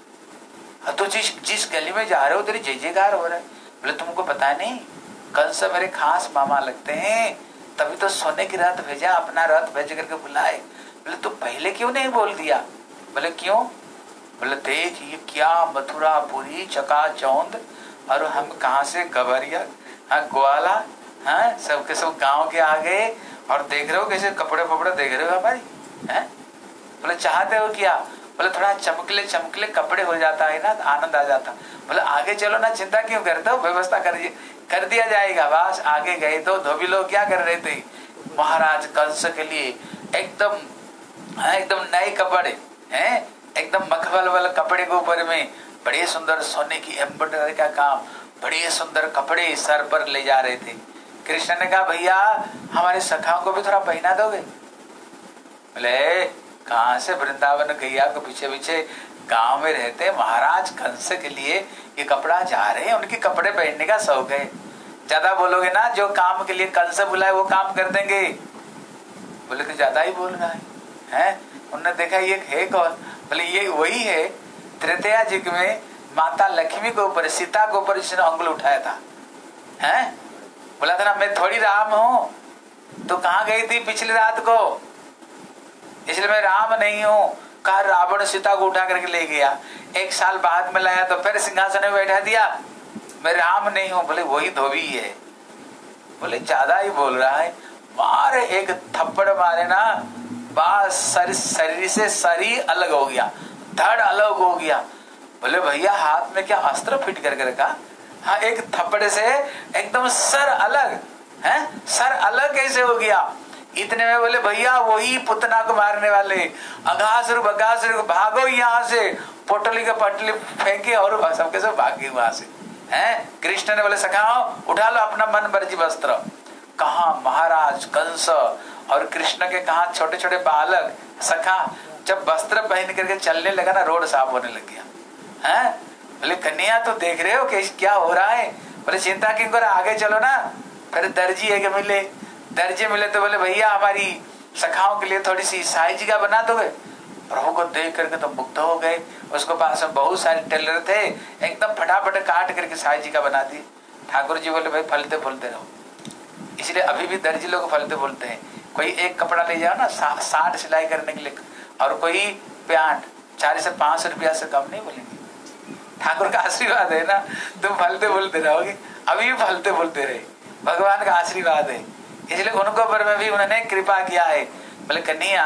तो जिस जिस गली में जा रहे हो तेरी जय जयकार हो रहा है। बोले तुमको पता नहीं, कंस मेरे खास मामा लगते हैं, तभी तो सोने की रथ भेजा, अपना रथ भेज करके बुलाए। बोले तू पहले क्यों नहीं बोल दिया? बोले क्यों? बोले देख ये क्या मथुरापुरी चकाचौंध, और हम कहाँ से गवरिया, हाँ ग्वाला, हाँ सबके सब गांव के आ गए, और देख रहे हो कैसे कपड़े फपड़े देख रहे हो हमारी, हैं? बोले चाहते हो क्या? बोले थोड़ा चमकले चमकले कपड़े हो जाता है ना, आनंद आ जाता। बोले आगे चलो ना, चिंता क्यों करते हो, व्यवस्था कर कर दिया जाएगा। बस आगे गए तो धोबी लोग क्या कर रहे थे, महाराज कंस के लिए एकदम एकदम नए कपड़े हैं, एकदम मखमल वाले कपड़े के ऊपर में बड़े सुंदर सोने की एम्ब्रॉयडरी का काम, बड़े सुंदर कपड़े सर पर ले जा रहे थे। कृष्ण ने कहा भैया हमारे सखाओं को भी थोड़ा पहना दोगे? बोले कहाँ से, वृंदावन गैया को पीछे पीछे गांव में रहते महाराज कंस के लिए ये कपड़ा जा रहे हैं, उनके कपड़े पहनने का शौक है। ज्यादा बोलोगे ना, जो काम के लिए कंस बुलाए वो काम कर देंगे। बोले कि ज्यादा ही बोल रहा है, हैं? उन्होंने देखा ये है कौन? बोले ये वही है त्रेतया युग में माता लक्ष्मी के ऊपर, सीता के ऊपर जिसने अंगुल उठाया था, हैं? बोला था ना मैं थोड़ी राम हूं, तो कहाँ गई थी पिछली रात को, इसलिए मैं राम नहीं हूं। कहा रावण सीता को उठा करके ले गया, एक साल बाद में लाया तो फिर सिंहासन में बैठा दिया, मैं राम नहीं हूं। बोले वही धोबी है। बोले ज्यादा ही बोल रहा है, मारे एक थप्पड़ मारे ना, बस शरीर से शरीर अलग हो गया, धड़ अलग हो गया। बोले भैया हाथ में क्या अस्त्र फिट करके रखा? हाँ, एक थप्पड़ से एकदम सर अलग है, सर अलग कैसे हो गया? इतने में बोले भैया वही पुतना को मारने वाले अघासुर बगासुर, भागो यहाँ से, पोटली का पटली फेंके और सबके सब भागे वहां से, हैं? कृष्ण ने बोले सखाओ उठा लो अपना मन मर्जी वस्त्र। कहा महाराज कंस और कृष्ण के कहा छोटे छोटे बालक सखा जब वस्त्र पहन करके चलने लगा ना, रोड साफ होने लग गया, हैं? बोले कन्या तो देख रहे हो कि क्या हो रहा है? बोले चिंता क्यों कर, आगे चलो ना। फिर दर्जी है कि मिले, दर्जी मिले तो बोले भैया हमारी सखाओं के लिए थोड़ी सी साई जी का बना दोगे? प्रभु को देख करके तो मुग्ध हो गए। उसको पास में बहुत सारे टेलर थे, एकदम फटाफट काट करके साई जी का बना दिए। ठाकुर जी बोले भाई फलते फूलते रहो, इसलिए अभी भी दर्जी लोग फलते फूलते हैं। कोई एक कपड़ा ले जाओ ना सा, साठ सिलाई करने के लिए, और कोई पैंट चालीस से पांच सौ रुपया से कम नहीं बोलेंगे। ठाकुर का आशीर्वाद है ना, तुम फलते फूलते रहोगे, अभी भी फलते फूलते रहे, भगवान का आशीर्वाद है। इसलिए उनको पर में भी उन्होंने कृपा किया है। बोले कन्हैया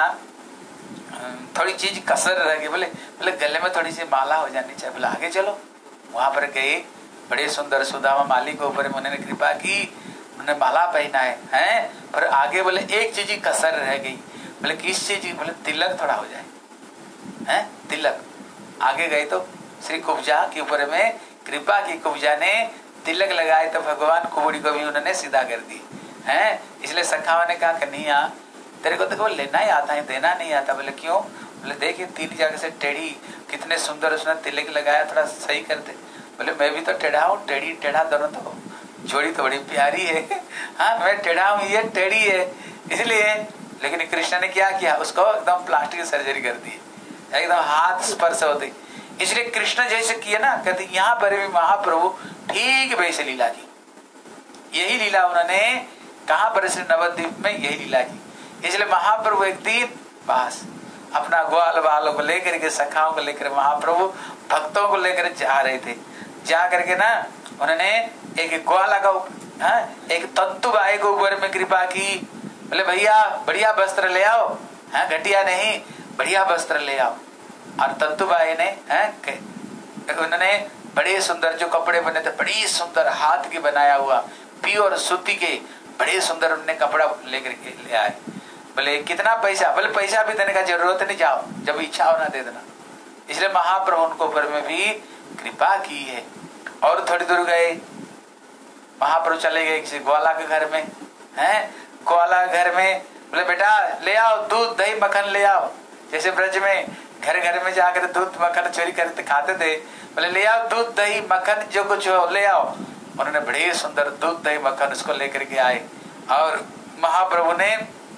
थोड़ी चीज कसर रहेगी, बोले बोले गले में थोड़ी सी माला हो जानी चाहिए। बोले आगे चलो, वहां पर गए, बड़े सुंदर सुदामा माली के ऊपर उन्होंने कृपा की, उन्होंने माला पहना है, हैं? पर आगे बोले एक चीज की कसर रह गई। बोले किस चीज की? बोले तिलक थोड़ा हो जाए, हैं? तिलक। आगे गए तो श्री कुब्जा के ऊपर में कृपा की, कुब्जा ने तिलक लगाए तो भगवान कुबड़ी को भी उन्होंने सीधा कर दी, हैं? इसलिए सखावा ने कहा कन्हैया तेरे को तो वो लेना ही आता है, देना नहीं आता। बोले क्यों? बोले देखिए तीन जगह से टेढ़ी, कितने सुंदर उसने तिलक लगाया, थोड़ा सही कर दे। बोले मैं भी तो टेढ़ा हूँ, टेढ़ी टेढ़ा दोनों तो जोड़ी तो बड़ी प्यारी है। हाँ मैं टेढ़ा हूँ, ये टेढ़ी है, इसलिए। लेकिन कृष्ण ने क्या किया, उसको एकदम प्लास्टिक सर्जरी कर दी, एकदम हाथ स्पर्श होते। इसलिए कृष्ण जैसे किए ना, कहते यहाँ पर भी महाप्रभु ठीक वैसे लीला की, यही लीला उन्होंने कहाँ पर श्री नवद्वीप में यही लीला की। इसलिए महाप्रभु एक दिन बस अपना ग्वाल बालों को लेकर के, सखाओं को लेकर महाप्रभु भक्तों को लेकर जा रहे थे। जा करके ना उन्होंने एक ग्वाला का हाँ, एक तंतु बाई के ऊपर में कृपा की। बोले भैया बढ़िया वस्त्र ले आओ, हाँ घटिया नहीं, बढ़िया वस्त्र ले आओ। और तंतु बाई ने हैं उन्होंने बड़े सुंदर जो कपड़े बने थे, बड़ी सुंदर हाथ की बनाया हुआ प्योर सूती के बड़े सुंदर उन्होंने कपड़ा लेकर के ले आए। बोले कितना पैसा? बोले पैसा भी देने का जरूरत नहीं, जाओ जब इच्छा हो ना दे देना। इसलिए महाप्रभु उनको ऊपर में भी कृपा की है। और थोड़ी दूर गए, महाप्रभु चले गए किसी ग्वाला के घर में, हैं? ग्वाला घर में बोले बेटा ले आओ दूध दही मक्खन ले आओ। जैसे ब्रज में घर घर में जाकर दूध मक्खन चोरी करते खाते थे, बोले ले आओ दूध दही मक्खन जो कुछ हो ले आओ। उन्होंने बड़े सुंदर दूध दही मक्खन उसको लेकर के आए। और महाप्रभु ने,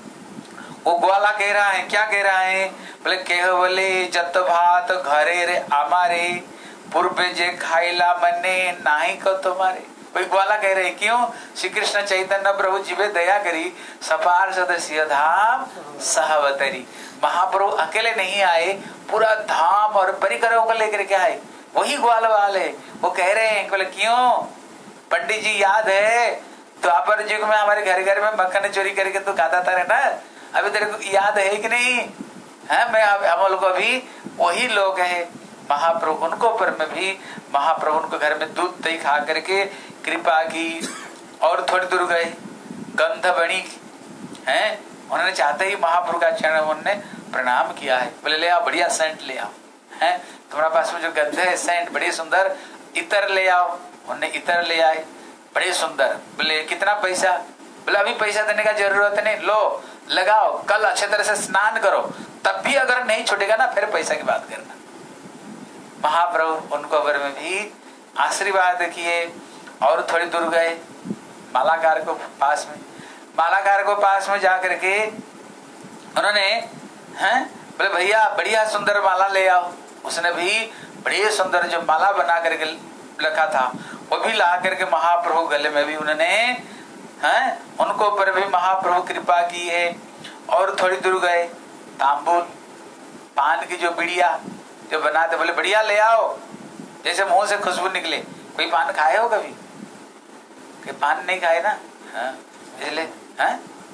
वो ग्वाला कह रहा है, क्या कह रहा है? बोले कह बोले जत भात घरे रे हमारे, पूर्व जे खाइला मने नाही को तुम्हारे। कोई ग्वाला कह रहे, क्यों? श्री कृष्ण चैतन्य प्रभु जीवे दया करी, सपार सदस्य धाम सहवतरी। महाप्रभु अकेले नहीं आए, पूरा धाम और परिकरों को लेकर के आए। वही ग्वाल वाले वो कह रहे हैं, बोले क्यों? पंडित जी याद है द्वापर युग में हमारे घर घर में मक्खन चोरी करके तो खाता था ना, अभी तेरे को याद है कि नहीं? है मैं हम लोग अभी वही लोग हैं। महाप्रभु उनको पर में भी महाप्रभु उनको घर में दूध दही खा करके कृपा की। और थोड़ी दूर गए, गंध बनी है, उन्होंने चाहते ही महाप्रभु का चरण उन्होंने प्रणाम किया है। बोले ले आओ बढ़िया सेंट ले आओ, है तुम्हारे पास में जो गंध है सेंट बड़ी सुंदर, इतर ले आओ। उन्होंने इतर ले आए बड़े सुंदर। बोले कितना पैसा? बोले अभी पैसा देने का जरूरत नहीं, लो लगाओ, कल अच्छे तरह से स्नान करो, तब भी अगर नहीं छूटेगा ना फिर पैसा की बात करना। महाप्रभु उनको वर में भी आशीर्वाद किए। और थोड़ी दूर गए, मालाकार को पास में, मालाकार को पास में जाकर के उन्होंने हैं बोले भैया बढ़िया सुंदर माला ले आओ। उसने भी बढ़िया सुंदर जो माला बना करके रखा था वो भी ला करके महाप्रभु गले में भी उन्होंने हैं उनको ऊपर भी महाप्रभु कृपा की है। और थोड़ी दूर गए, तांबुल पान की जो बिड़िया जो बनाते, बोले बढ़िया ले आओ, जैसे मुंह से खुशबू निकले। कोई पान खाए हो कभी? कि पान नहीं खाए ना, हाँ इसलिए हाँ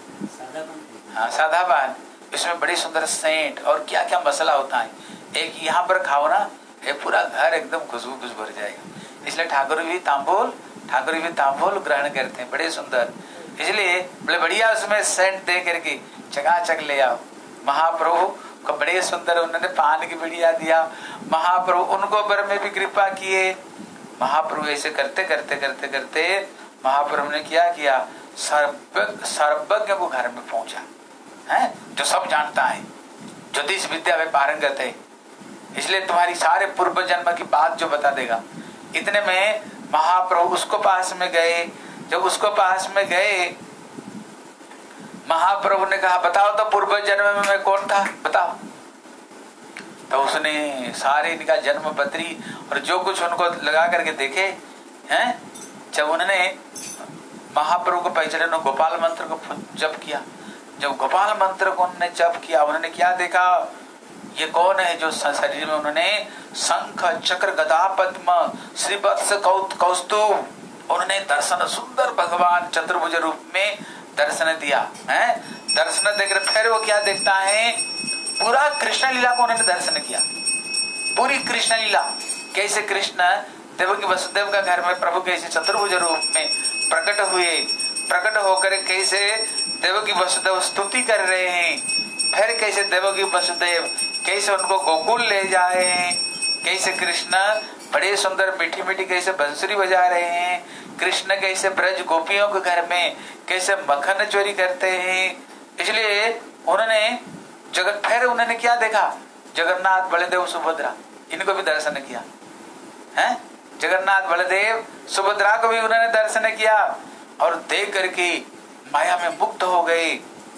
हाँ सादा पान, इसमें बड़ी सुंदर सेंट और क्या क्या मसाला होता है। एक यहाँ पर खाओ ना, ये पूरा घर एकदम खुशबू खुशबू भर जाएगा। इसलिए ठाकुर भी तांबूल ठाकुर भी तांबूल ग्रहण करते हैं, बड़े सुंदर। इसलिए बोले बढ़िया उसमें सेंट दे करके चकाचक ले आओ। महाप्रभु को बड़े सुंदर उन्होंने पान की बिड़िया दिया। महाप्रभु उनको बर में भी कृपा किए। महाप्रभु ऐसे करते करते करते करते महाप्रभु ने क्या किया, सर्वज्ञ सर्वज्ञ को घर में पहुंचा है, जो सब जानता है, ज्योतिष विद्या में पारंगत है, इसलिए तुम्हारी सारे पूर्व जन्म की बात जो बता देगा। इतने में महाप्रभु उसको पास में गए। जब उसको पास में गए, महाप्रभु ने कहा बताओ तो पूर्व जन्म में मैं कौन था, बताओ। तो उसने सारे इनका जन्म पत्री और जो कुछ उनको लगा करके देखे हैं। जब उन्होंने महाप्रभु को पहचाने, उन्होंने गोपाल मंत्र को जप किया। जब गोपाल मंत्र को उन्होंने जप किया, उन्होंने क्या देखा, ये कौन है जो शरीर में उन्होंने शंख चक्र गदा पद्म श्रीवत्स कौस्तुभ, उन्होंने दर्शन सुंदर भगवान चतुर्भुज रूप में दर्शन दिया है। दर्शन देकर फिर वो क्या देखता है, पूरा कृष्ण लीला को उन्होंने दर्शन किया। पूरी कृष्ण लीला कैसे कृष्ण देवकी वसुदेव का घर में प्रभु कैसे चतुर्भुज रूप में प्रकट हुए, प्रकट होकर कैसे देवकी वसुदेव स्तुति कर रहे हैं, फिर कैसे देवकी वसुदेव कैसे उनको गोकुल ले जाए हैं, कैसे कृष्ण बड़े सुंदर मीठी मीठी कैसे बंसुरी बजा रहे हैं, कृष्ण कैसे ब्रज गोपियों के घर में कैसे मक्खन चोरी करते हैं। इसलिए उन्होंने जगत फिर उन्होंने क्या देखा, जगन्नाथ बलदेव सुभद्रा, इनको भी दर्शन किया है। जगन्नाथ बलदेव सुभद्रा को भी उन्होंने दर्शन किया और देख करके माया में मुक्त हो गए।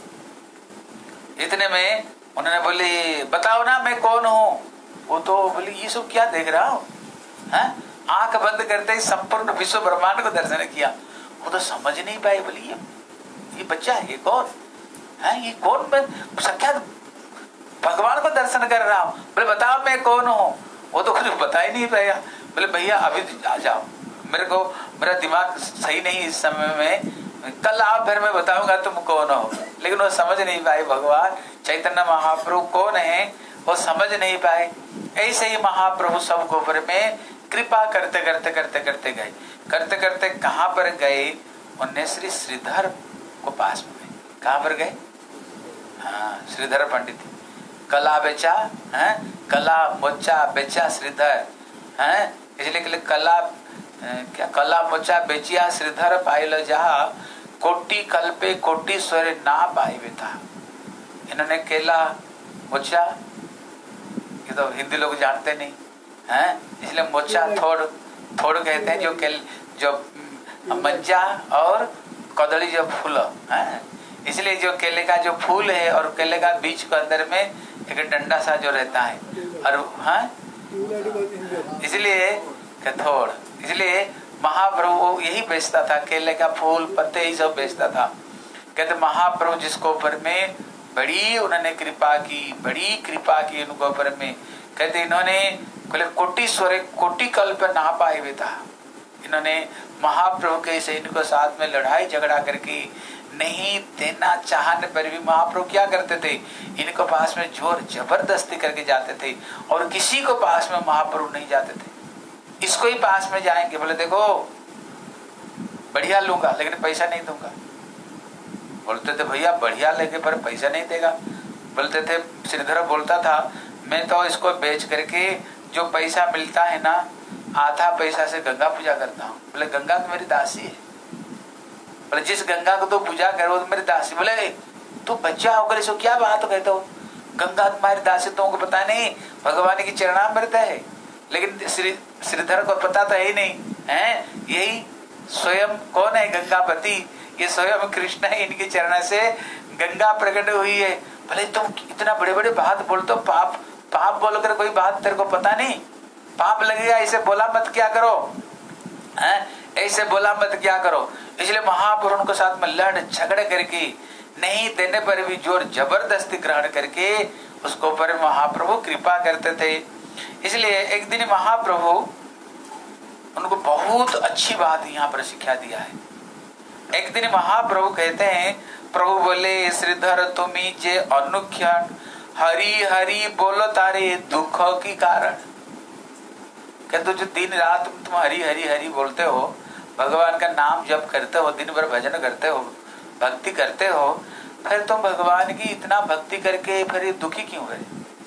इतने में उन्होंने बोले बताओ ना मैं कौन हूँ। वो तो बोले ये सब क्या देख रहा हूँ, आंख बंद करते ही संपूर्ण विश्व ब्रह्मांड को दर्शन किया। वो तो समझ नहीं पाए, बोले ये ये बच्चा है, ये कौन है, ये कौन, मैं साक्षात भगवान को दर्शन कर रहा हूँ। बोले बताओ मैं कौन हूँ। वो तो कुछ बता ही नहीं पाया। बोले भैया अभी आ जाओ, मेरे को मेरा दिमाग सही नहीं इस समय में, कल आप फिर मैं बताऊंगा तुम कौन हो। लेकिन वो समझ नहीं पाए भगवान चैतन्य महाप्रभु कौन है, वो समझ नहीं पाए। ऐसे ही महाप्रभु सब ऊपर में कृपा करते करते करते करते गए, करते करते कहाँ पर गए, उन्हें श्री श्रीधर को पास में गए। कहाँ पर गए, हाँ श्रीधर पंडित, कला बेचा है, कला मोचा बेचा श्रीधर है। इसलिए के लिए कला क्या, कला मोचा बेचिया श्रीधर पाइल जहा, कोटि कल्पे कोटि स्वर ना पाए था। इन्होंने केला मोचा, ये तो हिंदी लोग जानते नहीं हैं, इसलिए मोचा थोड़ थोड़ कहते हैं, जो केल जो मंजा और कदली जो फूल है। इसलिए जो केले का जो फूल है और केले का बीज के अंदर में एक डंडा सा जो रहता है, और हाँ इसलिए कठोर, इसलिए महाप्रभु यही बेचता था, केले का फूल पत्ते ही सब बेचता था। कहते महाप्रभु जिसको ऊपर में बड़ी उन्होंने कृपा की, बड़ी कृपा की उनको ऊपर में। कहते इन्होंने कोटि स्वर कोटि कल्प ना पाए हुए था। इन्होंने महाप्रभु के से इनको साथ में लड़ाई झगड़ा करके नहीं देना चाहने पर भी महाप्रभु क्या करते थे, इनको पास में जोर जबरदस्ती करके जाते थे, और किसी को पास में महाप्रभु नहीं जाते थे। इसको ही पास में जाएंगे, बोले देखो बढ़िया लूंगा लेकिन पैसा नहीं दूंगा। बोलते थे भैया बढ़िया लेके पर पैसा नहीं देगा। बोलते थे, श्रीधर बोलता था मैं तो इसको बेच करके जो पैसा मिलता है ना, आधा पैसा से गंगा पूजा करता हूँ। बोले गंगा तो मेरी दासी है। बोले जिस गंगा को तो पूजा कर वो तो मेरी दासी। बोले तू बच्चा होकर इसको क्या बात कहते हो, गंगा तुम्हारी दासी, तुमको पता नहीं भगवान की चरणामृत है। लेकिन श्री श्रीधर को पता तो ही नहीं है, यही स्वयं कौन है गंगापति, ये स्वयं कृष्ण है, इनके चरण से गंगा प्रकट हुई है। भले तुम इतना बड़े बड़े बात बोलते हो, पाप पाप बोलकर कोई बात तेरे को पता नहीं, पाप लगेगा, ऐसे बोला मत क्या करो, हैं ऐसे बोला मत क्या करो। इसलिए महापुरुषों के साथ में लड़ झगड़े करके नहीं देने पर भी जोर जबरदस्ती ग्रहण करके उसको पर महाप्रभु कृपा करते थे। इसलिए एक दिन महाप्रभु उनको बहुत अच्छी बात यहाँ पर शिक्षा दिया है। एक दिन महाप्रभु कहते हैं, प्रभु बोले श्रीधर तुम्ही जे अनुख्य हरि हरि बोलो तारे दुखों की कारण। क्या तो जो दिन रात तुम हरि हरि हरि बोलते हो, भगवान का नाम जप करते हो, दिन भर भजन करते हो, भक्ति करते हो, फिर तुम भगवान की इतना भक्ति करके फिर ये दुखी क्यों है?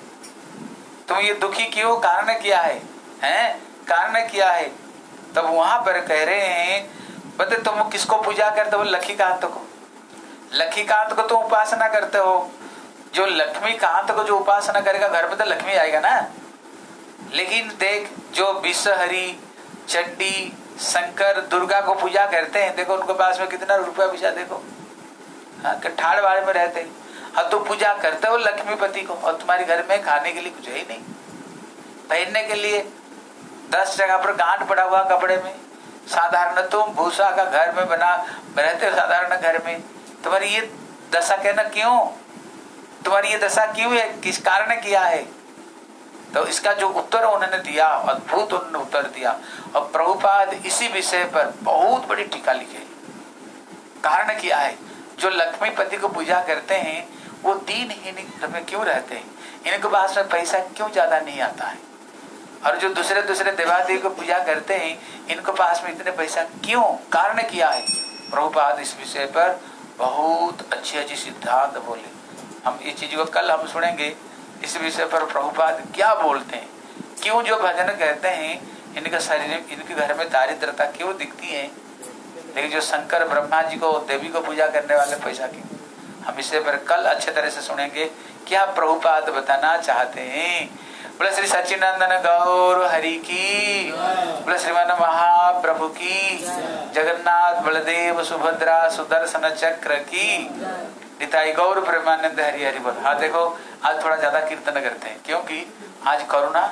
तुम ये दुखी क्यों? कारण क्या है? हैं? कारण क्या है? तब वहां पर कह रहे हैं, बता तुम किसको पूजा करते हो? लक्ष्मीकांत को। लक्ष्मीकांत को तुम उपासना करते हो। जो लक्ष्मीकांत को जो उपासना करेगा घर में तो लक्ष्मी आएगा ना। लेकिन देख जो विषहरी, चंडी, शंकर, दुर्गा को पूजा करते हैं, देखो उनके पास में कितना रुपया पैसा, देखो हाँ ठाड़ वाड़े में रहते हैं। और तुम पूजा करते हो लक्ष्मीपति को, और तुम्हारे घर में खाने के लिए कुछ है ही नहीं, पहनने के लिए दस जगह पर गांठ पड़ा हुआ कपड़े में, साधारण तुम भूसा का घर में बना रहते हो, साधारण घर में। तुम्हारी ये दशा कहना क्यों? तुम्हारी ये दशा क्यों है? किस कारण किया है? तो इसका जो उत्तर उन्होंने दिया, अद्भुत उन्होंने उत्तर दिया। और प्रभुपाद इसी विषय पर बहुत बड़ी टीका लिखे। कारण क्या है? जो लक्ष्मीपति को पूजा करते हैं वो दीनहीन में क्यों रहते हैं? इनके पास में पैसा क्यों ज्यादा नहीं आता है? और जो दूसरे दूसरे देवादेवी को पूजा करते हैं इनके पास में इतने पैसा क्यों? कारण क्या है? प्रभुपाद इस विषय पर बहुत अच्छी अच्छी सिद्धांत बोले। हम ये चीज को कल हम सुनेंगे, इस विषय पर प्रभुपाद क्या बोलते हैं, क्यों जो भजन कहते हैं इनके शरीर इनके घर में दारिद्रता क्यों दिखती है, लेकिन जो शंकर ब्रह्मा जी को देवी को पूजा करने वाले पैसा क्यों? हम इसे पर कल अच्छे तरह से सुनेंगे क्या प्रभुपाद बताना चाहते हैं। बोले श्री सच्चिदानंद गौर हरि की, बोले श्रीमान महाप्रभु की, जगन्नाथ बलदेव सुभद्रा सुदर्शन चक्र की, निताई गौर प्रेमानंद हरि हरि बोल। हाँ देखो आज थोड़ा ज्यादा कीर्तन करते हैं क्योंकि आज कोरोना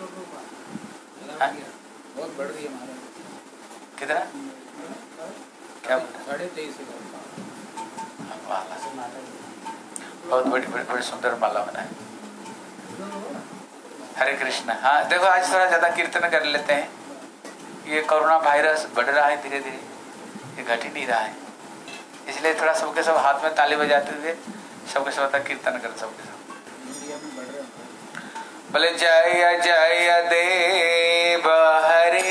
बहुत बढ़ रही है हमारे। कितना क्या साढ़े तेईस बहुत बड़ी बड़ी बड़ी सुंदर माला बनाए। हरे कृष्ण। हाँ देखो आज थोड़ा ज्यादा कीर्तन कर लेते हैं। ये कोरोना वायरस बढ़ रहा है धीरे धीरे, ये घट ही नहीं रहा है, इसलिए थोड़ा सबके सब हाथ में ताली बजाते हुए सबके सब कीर्तन कर सबके सब। बोले जय जय देव हरे।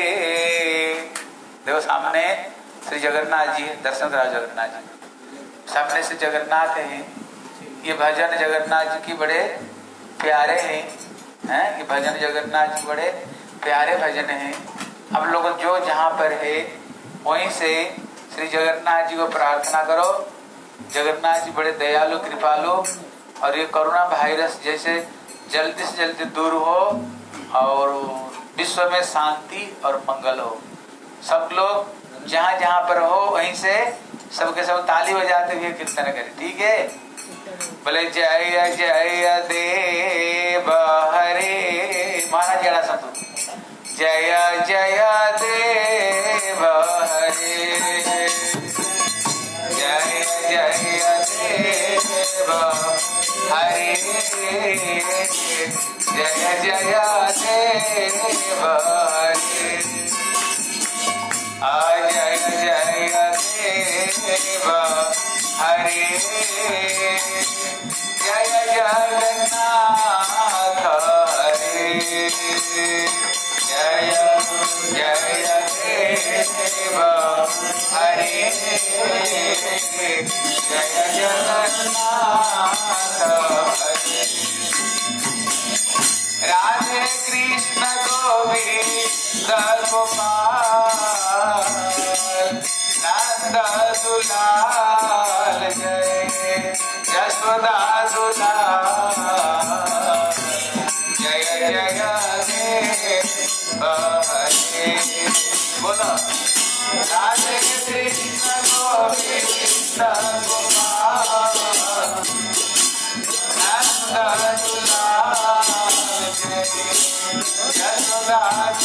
देखो सामने श्री जगन्नाथ जी है, दर्शन करा जगन्नाथ जी सामने से जगन्नाथ है। ये भजन जगन्नाथ जी की बड़े प्यारे हैं, हैं? ये भजन जगन्नाथ जी बड़े प्यारे भजन हैं। अब लोग जो जहाँ पर है वहीं से श्री जगन्नाथ जी को प्रार्थना करो। जगन्नाथ जी बड़े दयालु कृपालु, और ये कोरोना वायरस जैसे जल्दी से जल्दी दूर हो और विश्व में शांति और मंगल हो। सब लोग जहाँ जहाँ पर हो वहीं से सबके सब ताली बजाते हुए कीर्तन करें, ठीक है? बोले जय जय देव हरे। महाराज जरा सब जय जय देव हरे, जय जय देव हरे, जय जय देव हरे, जय जय देव हरे, जय जगन्नाथ हरे, जय जय देव हरे, जय जगन्नाथ हरे। राधे कृष्ण गोविंद गोपाल, नंद दुलाल जय यशोदा दुलाल, जय जय देव हरे। बोलो राधे कृष्ण गोविंद गोपाल, यशोदा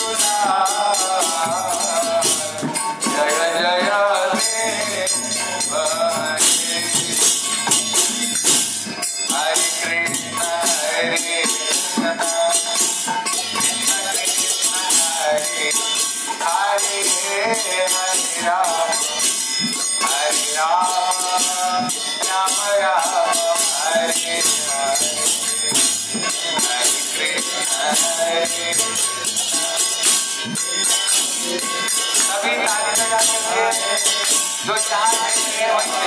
दुलार जय जय देवकी हरे कृष्ण हरे कृष्ण हरे हरे राम हरे राम राम राम हरे हरे हरे कृष्ण हरे सभी ताली बजाते हुए जो चाहते हैं वही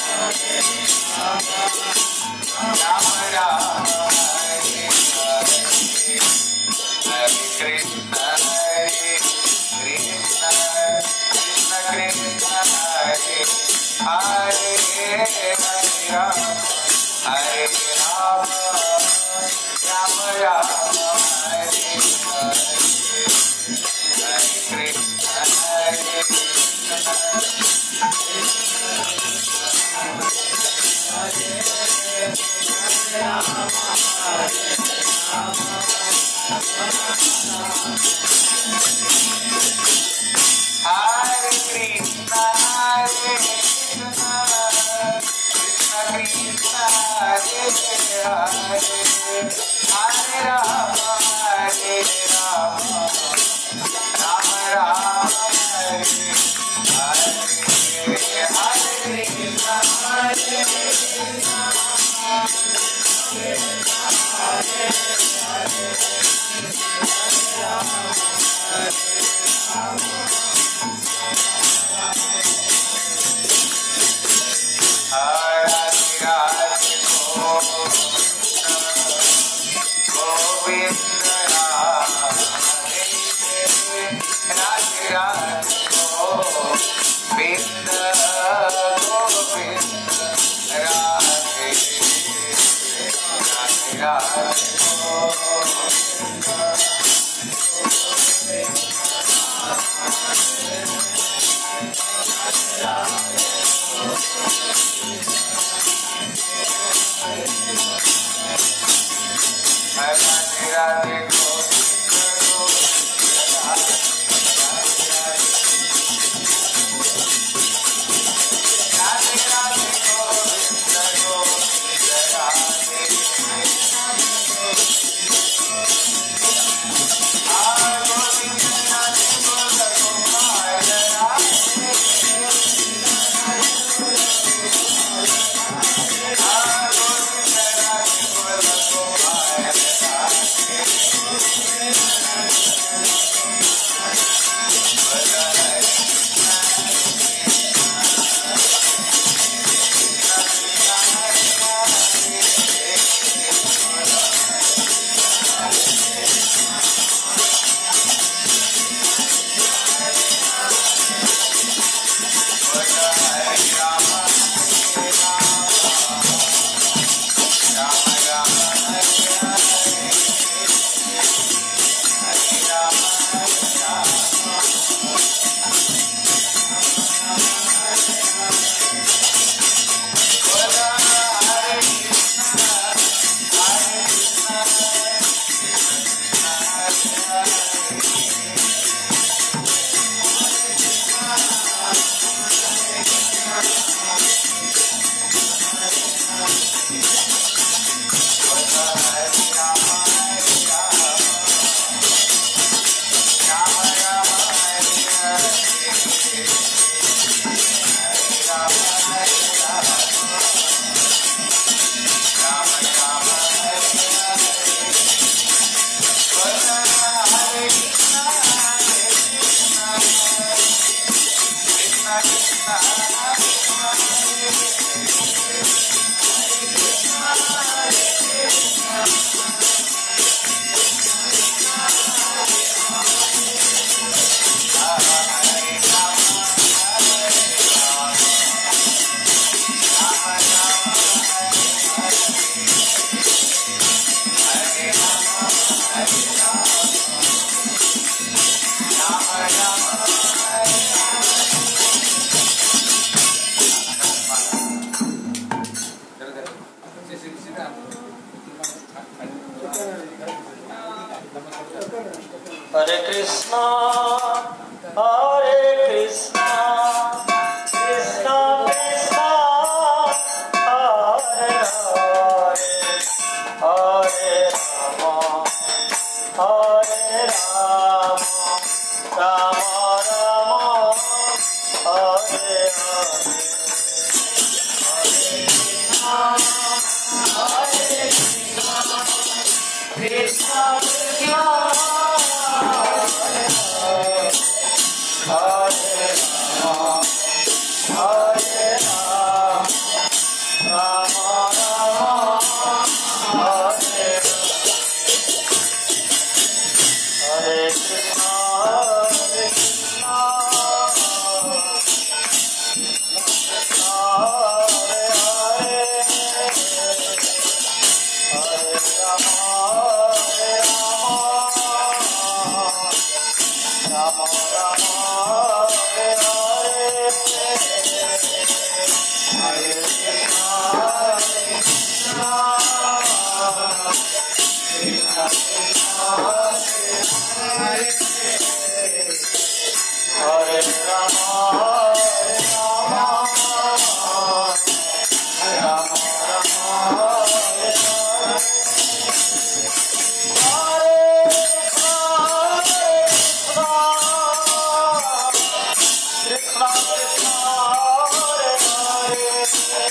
राम राम हरे हरे हरे कृष्ण हरे कृष्ण कृष्ण कृष्ण हरे हरे हरे राम हरे राम राम राम हरे हरे हरे कृष्ण हरे कृष्ण हरे कृष्ण हरे कृष्ण कृष्ण कृष्ण हरे हरे हरे राम हरे राम राम राम हरे हरे हरे कृष्ण हरे Hare Hare Krishna, Hare Krishna, Krishna Krishna, Hare Hare, Hare Rama, Hare Rama, Rama Rama, Hare Hare, Hare Krishna, Krishna Krishna, Hare Rama, Hare Rama, Rama Rama, Hare Hare Krishna, Hare Krishna, Krishna Hare Hare, Hare Rama, Hare Rama, Rama Rama, Hare Hare, Hare Krishna, Hare Krishna, Krishna Krishna, Hare Hare, Hare Rama, Hare Rama, Rama Rama, Hare Hare, Krishna Krishna, Hare Hare,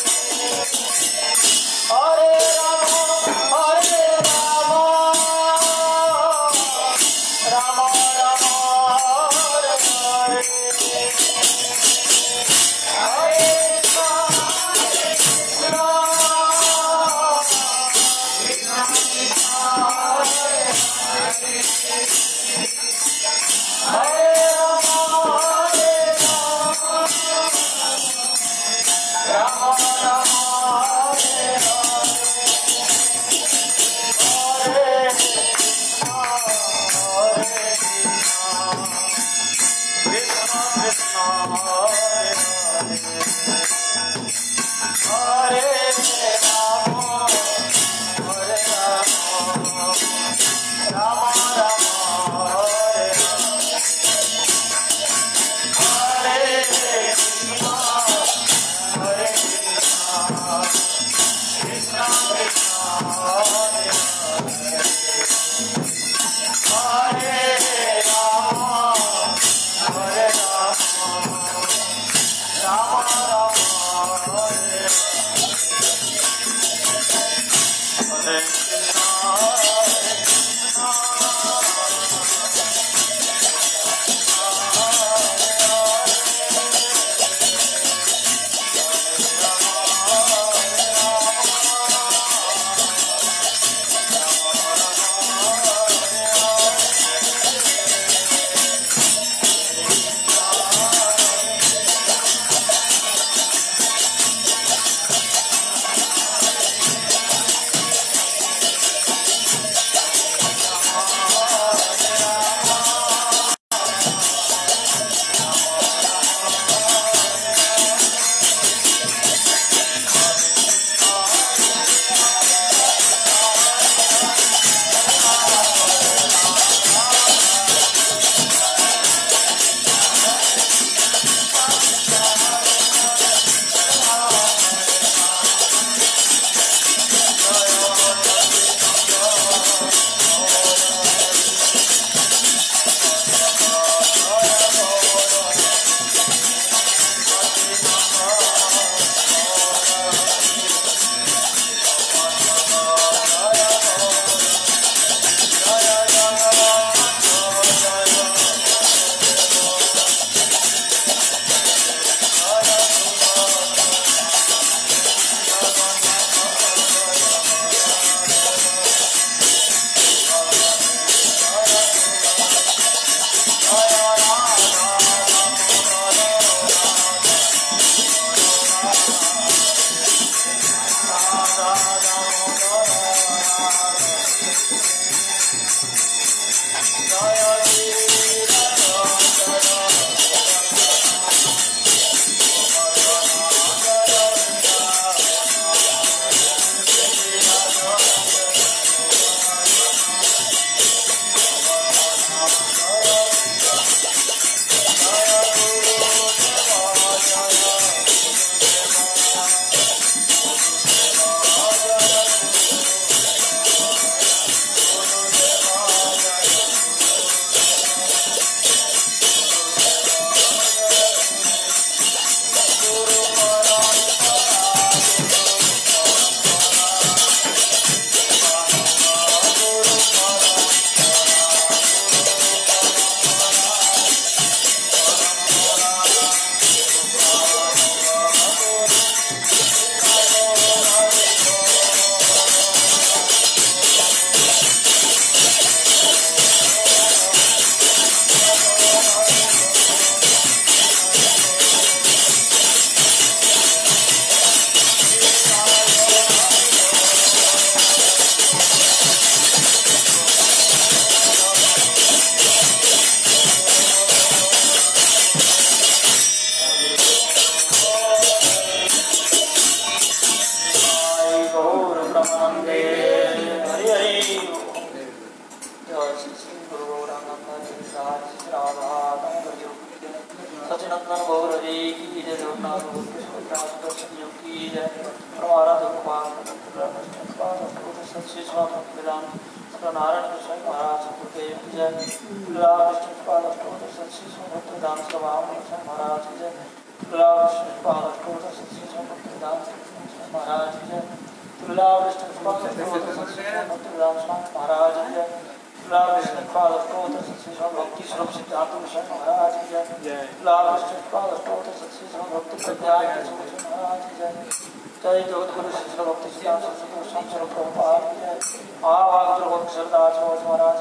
Sachinandan गौर हरे की जय जगन्नाथ दर्शन योग की जय हमारा दुर्गपाल सच्ची स्वामी नारायण कृष्ण महाराज के जय लाभ विष्णुपाल अष्टोत्तर सच्ची भक्तिदान स्वभाव महाराज जय लाभ विष्णुपाल अष्टोत्तर सच्ची भक्तिदान महाराज जय लाभ विष्णुपाल अष्टोत्तर सच्ची भक्तिदान महाराज जय लाभ विष्णुपाल अष्टोत्तर सच्ची भक्ति स्वरूप सिद्धांत महाराज जय लाभ विष्णुपाल अष्टोत्तर सच्ची भक्ति प्रज्ञान महाराज जय जय जगत गुरु शिष्य भक्ति सिद्धांत स्वरूप प्रभुपाद जय आवाग भक्त सरदार चौथ महाराज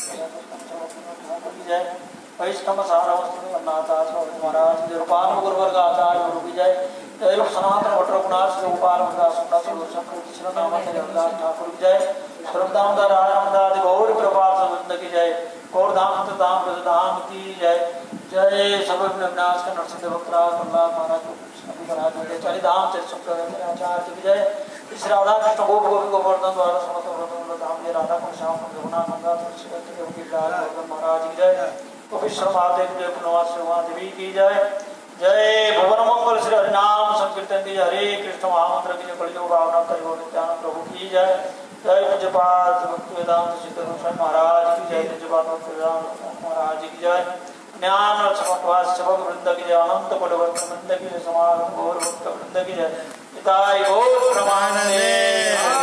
जय वैष्णव सारावनाथ महाराज जय रूपान गुरु वर्ग आचार्य गुरु की जय जय रूप सनातन भट्ट रघुनाथ गोपाल ठाकुर की जय सर्वदामदार रामदास गौर प्रभात वृंद की जय गौर धाम धाम धाम की जय जय सब विनाश का नरसिंह भक्त महाराज चारि धाम आचार्य की जय श्री राधा कृष्ण गोप गोपी गोवर्धन द्वारा समस्त धाम जय राधा कृष्ण श्याम रघुनाथ गंगा तुलसीदास महाराज की जय गोपीश्वर महादेव जय पुनवास देवी की जय जय भुवन मंगल श्री हरिनाम संकीर्तन की हरे कृष्ण महामंत्र की जय कलियुग भावना करियो नित्यानंद प्रभु की जय जय पूज्यपाद भक्ति वेदांत सिद्धेश्वर महाराज की जय पूज्यपाद भक्ति वेदांत महाराज की जय ज्ञान सबक सबक वृंद की जय अनंत कोटवर्त वृंद की जय समागम गौर भक्त वृंद की जय पिताई गौर प्रमानंदे।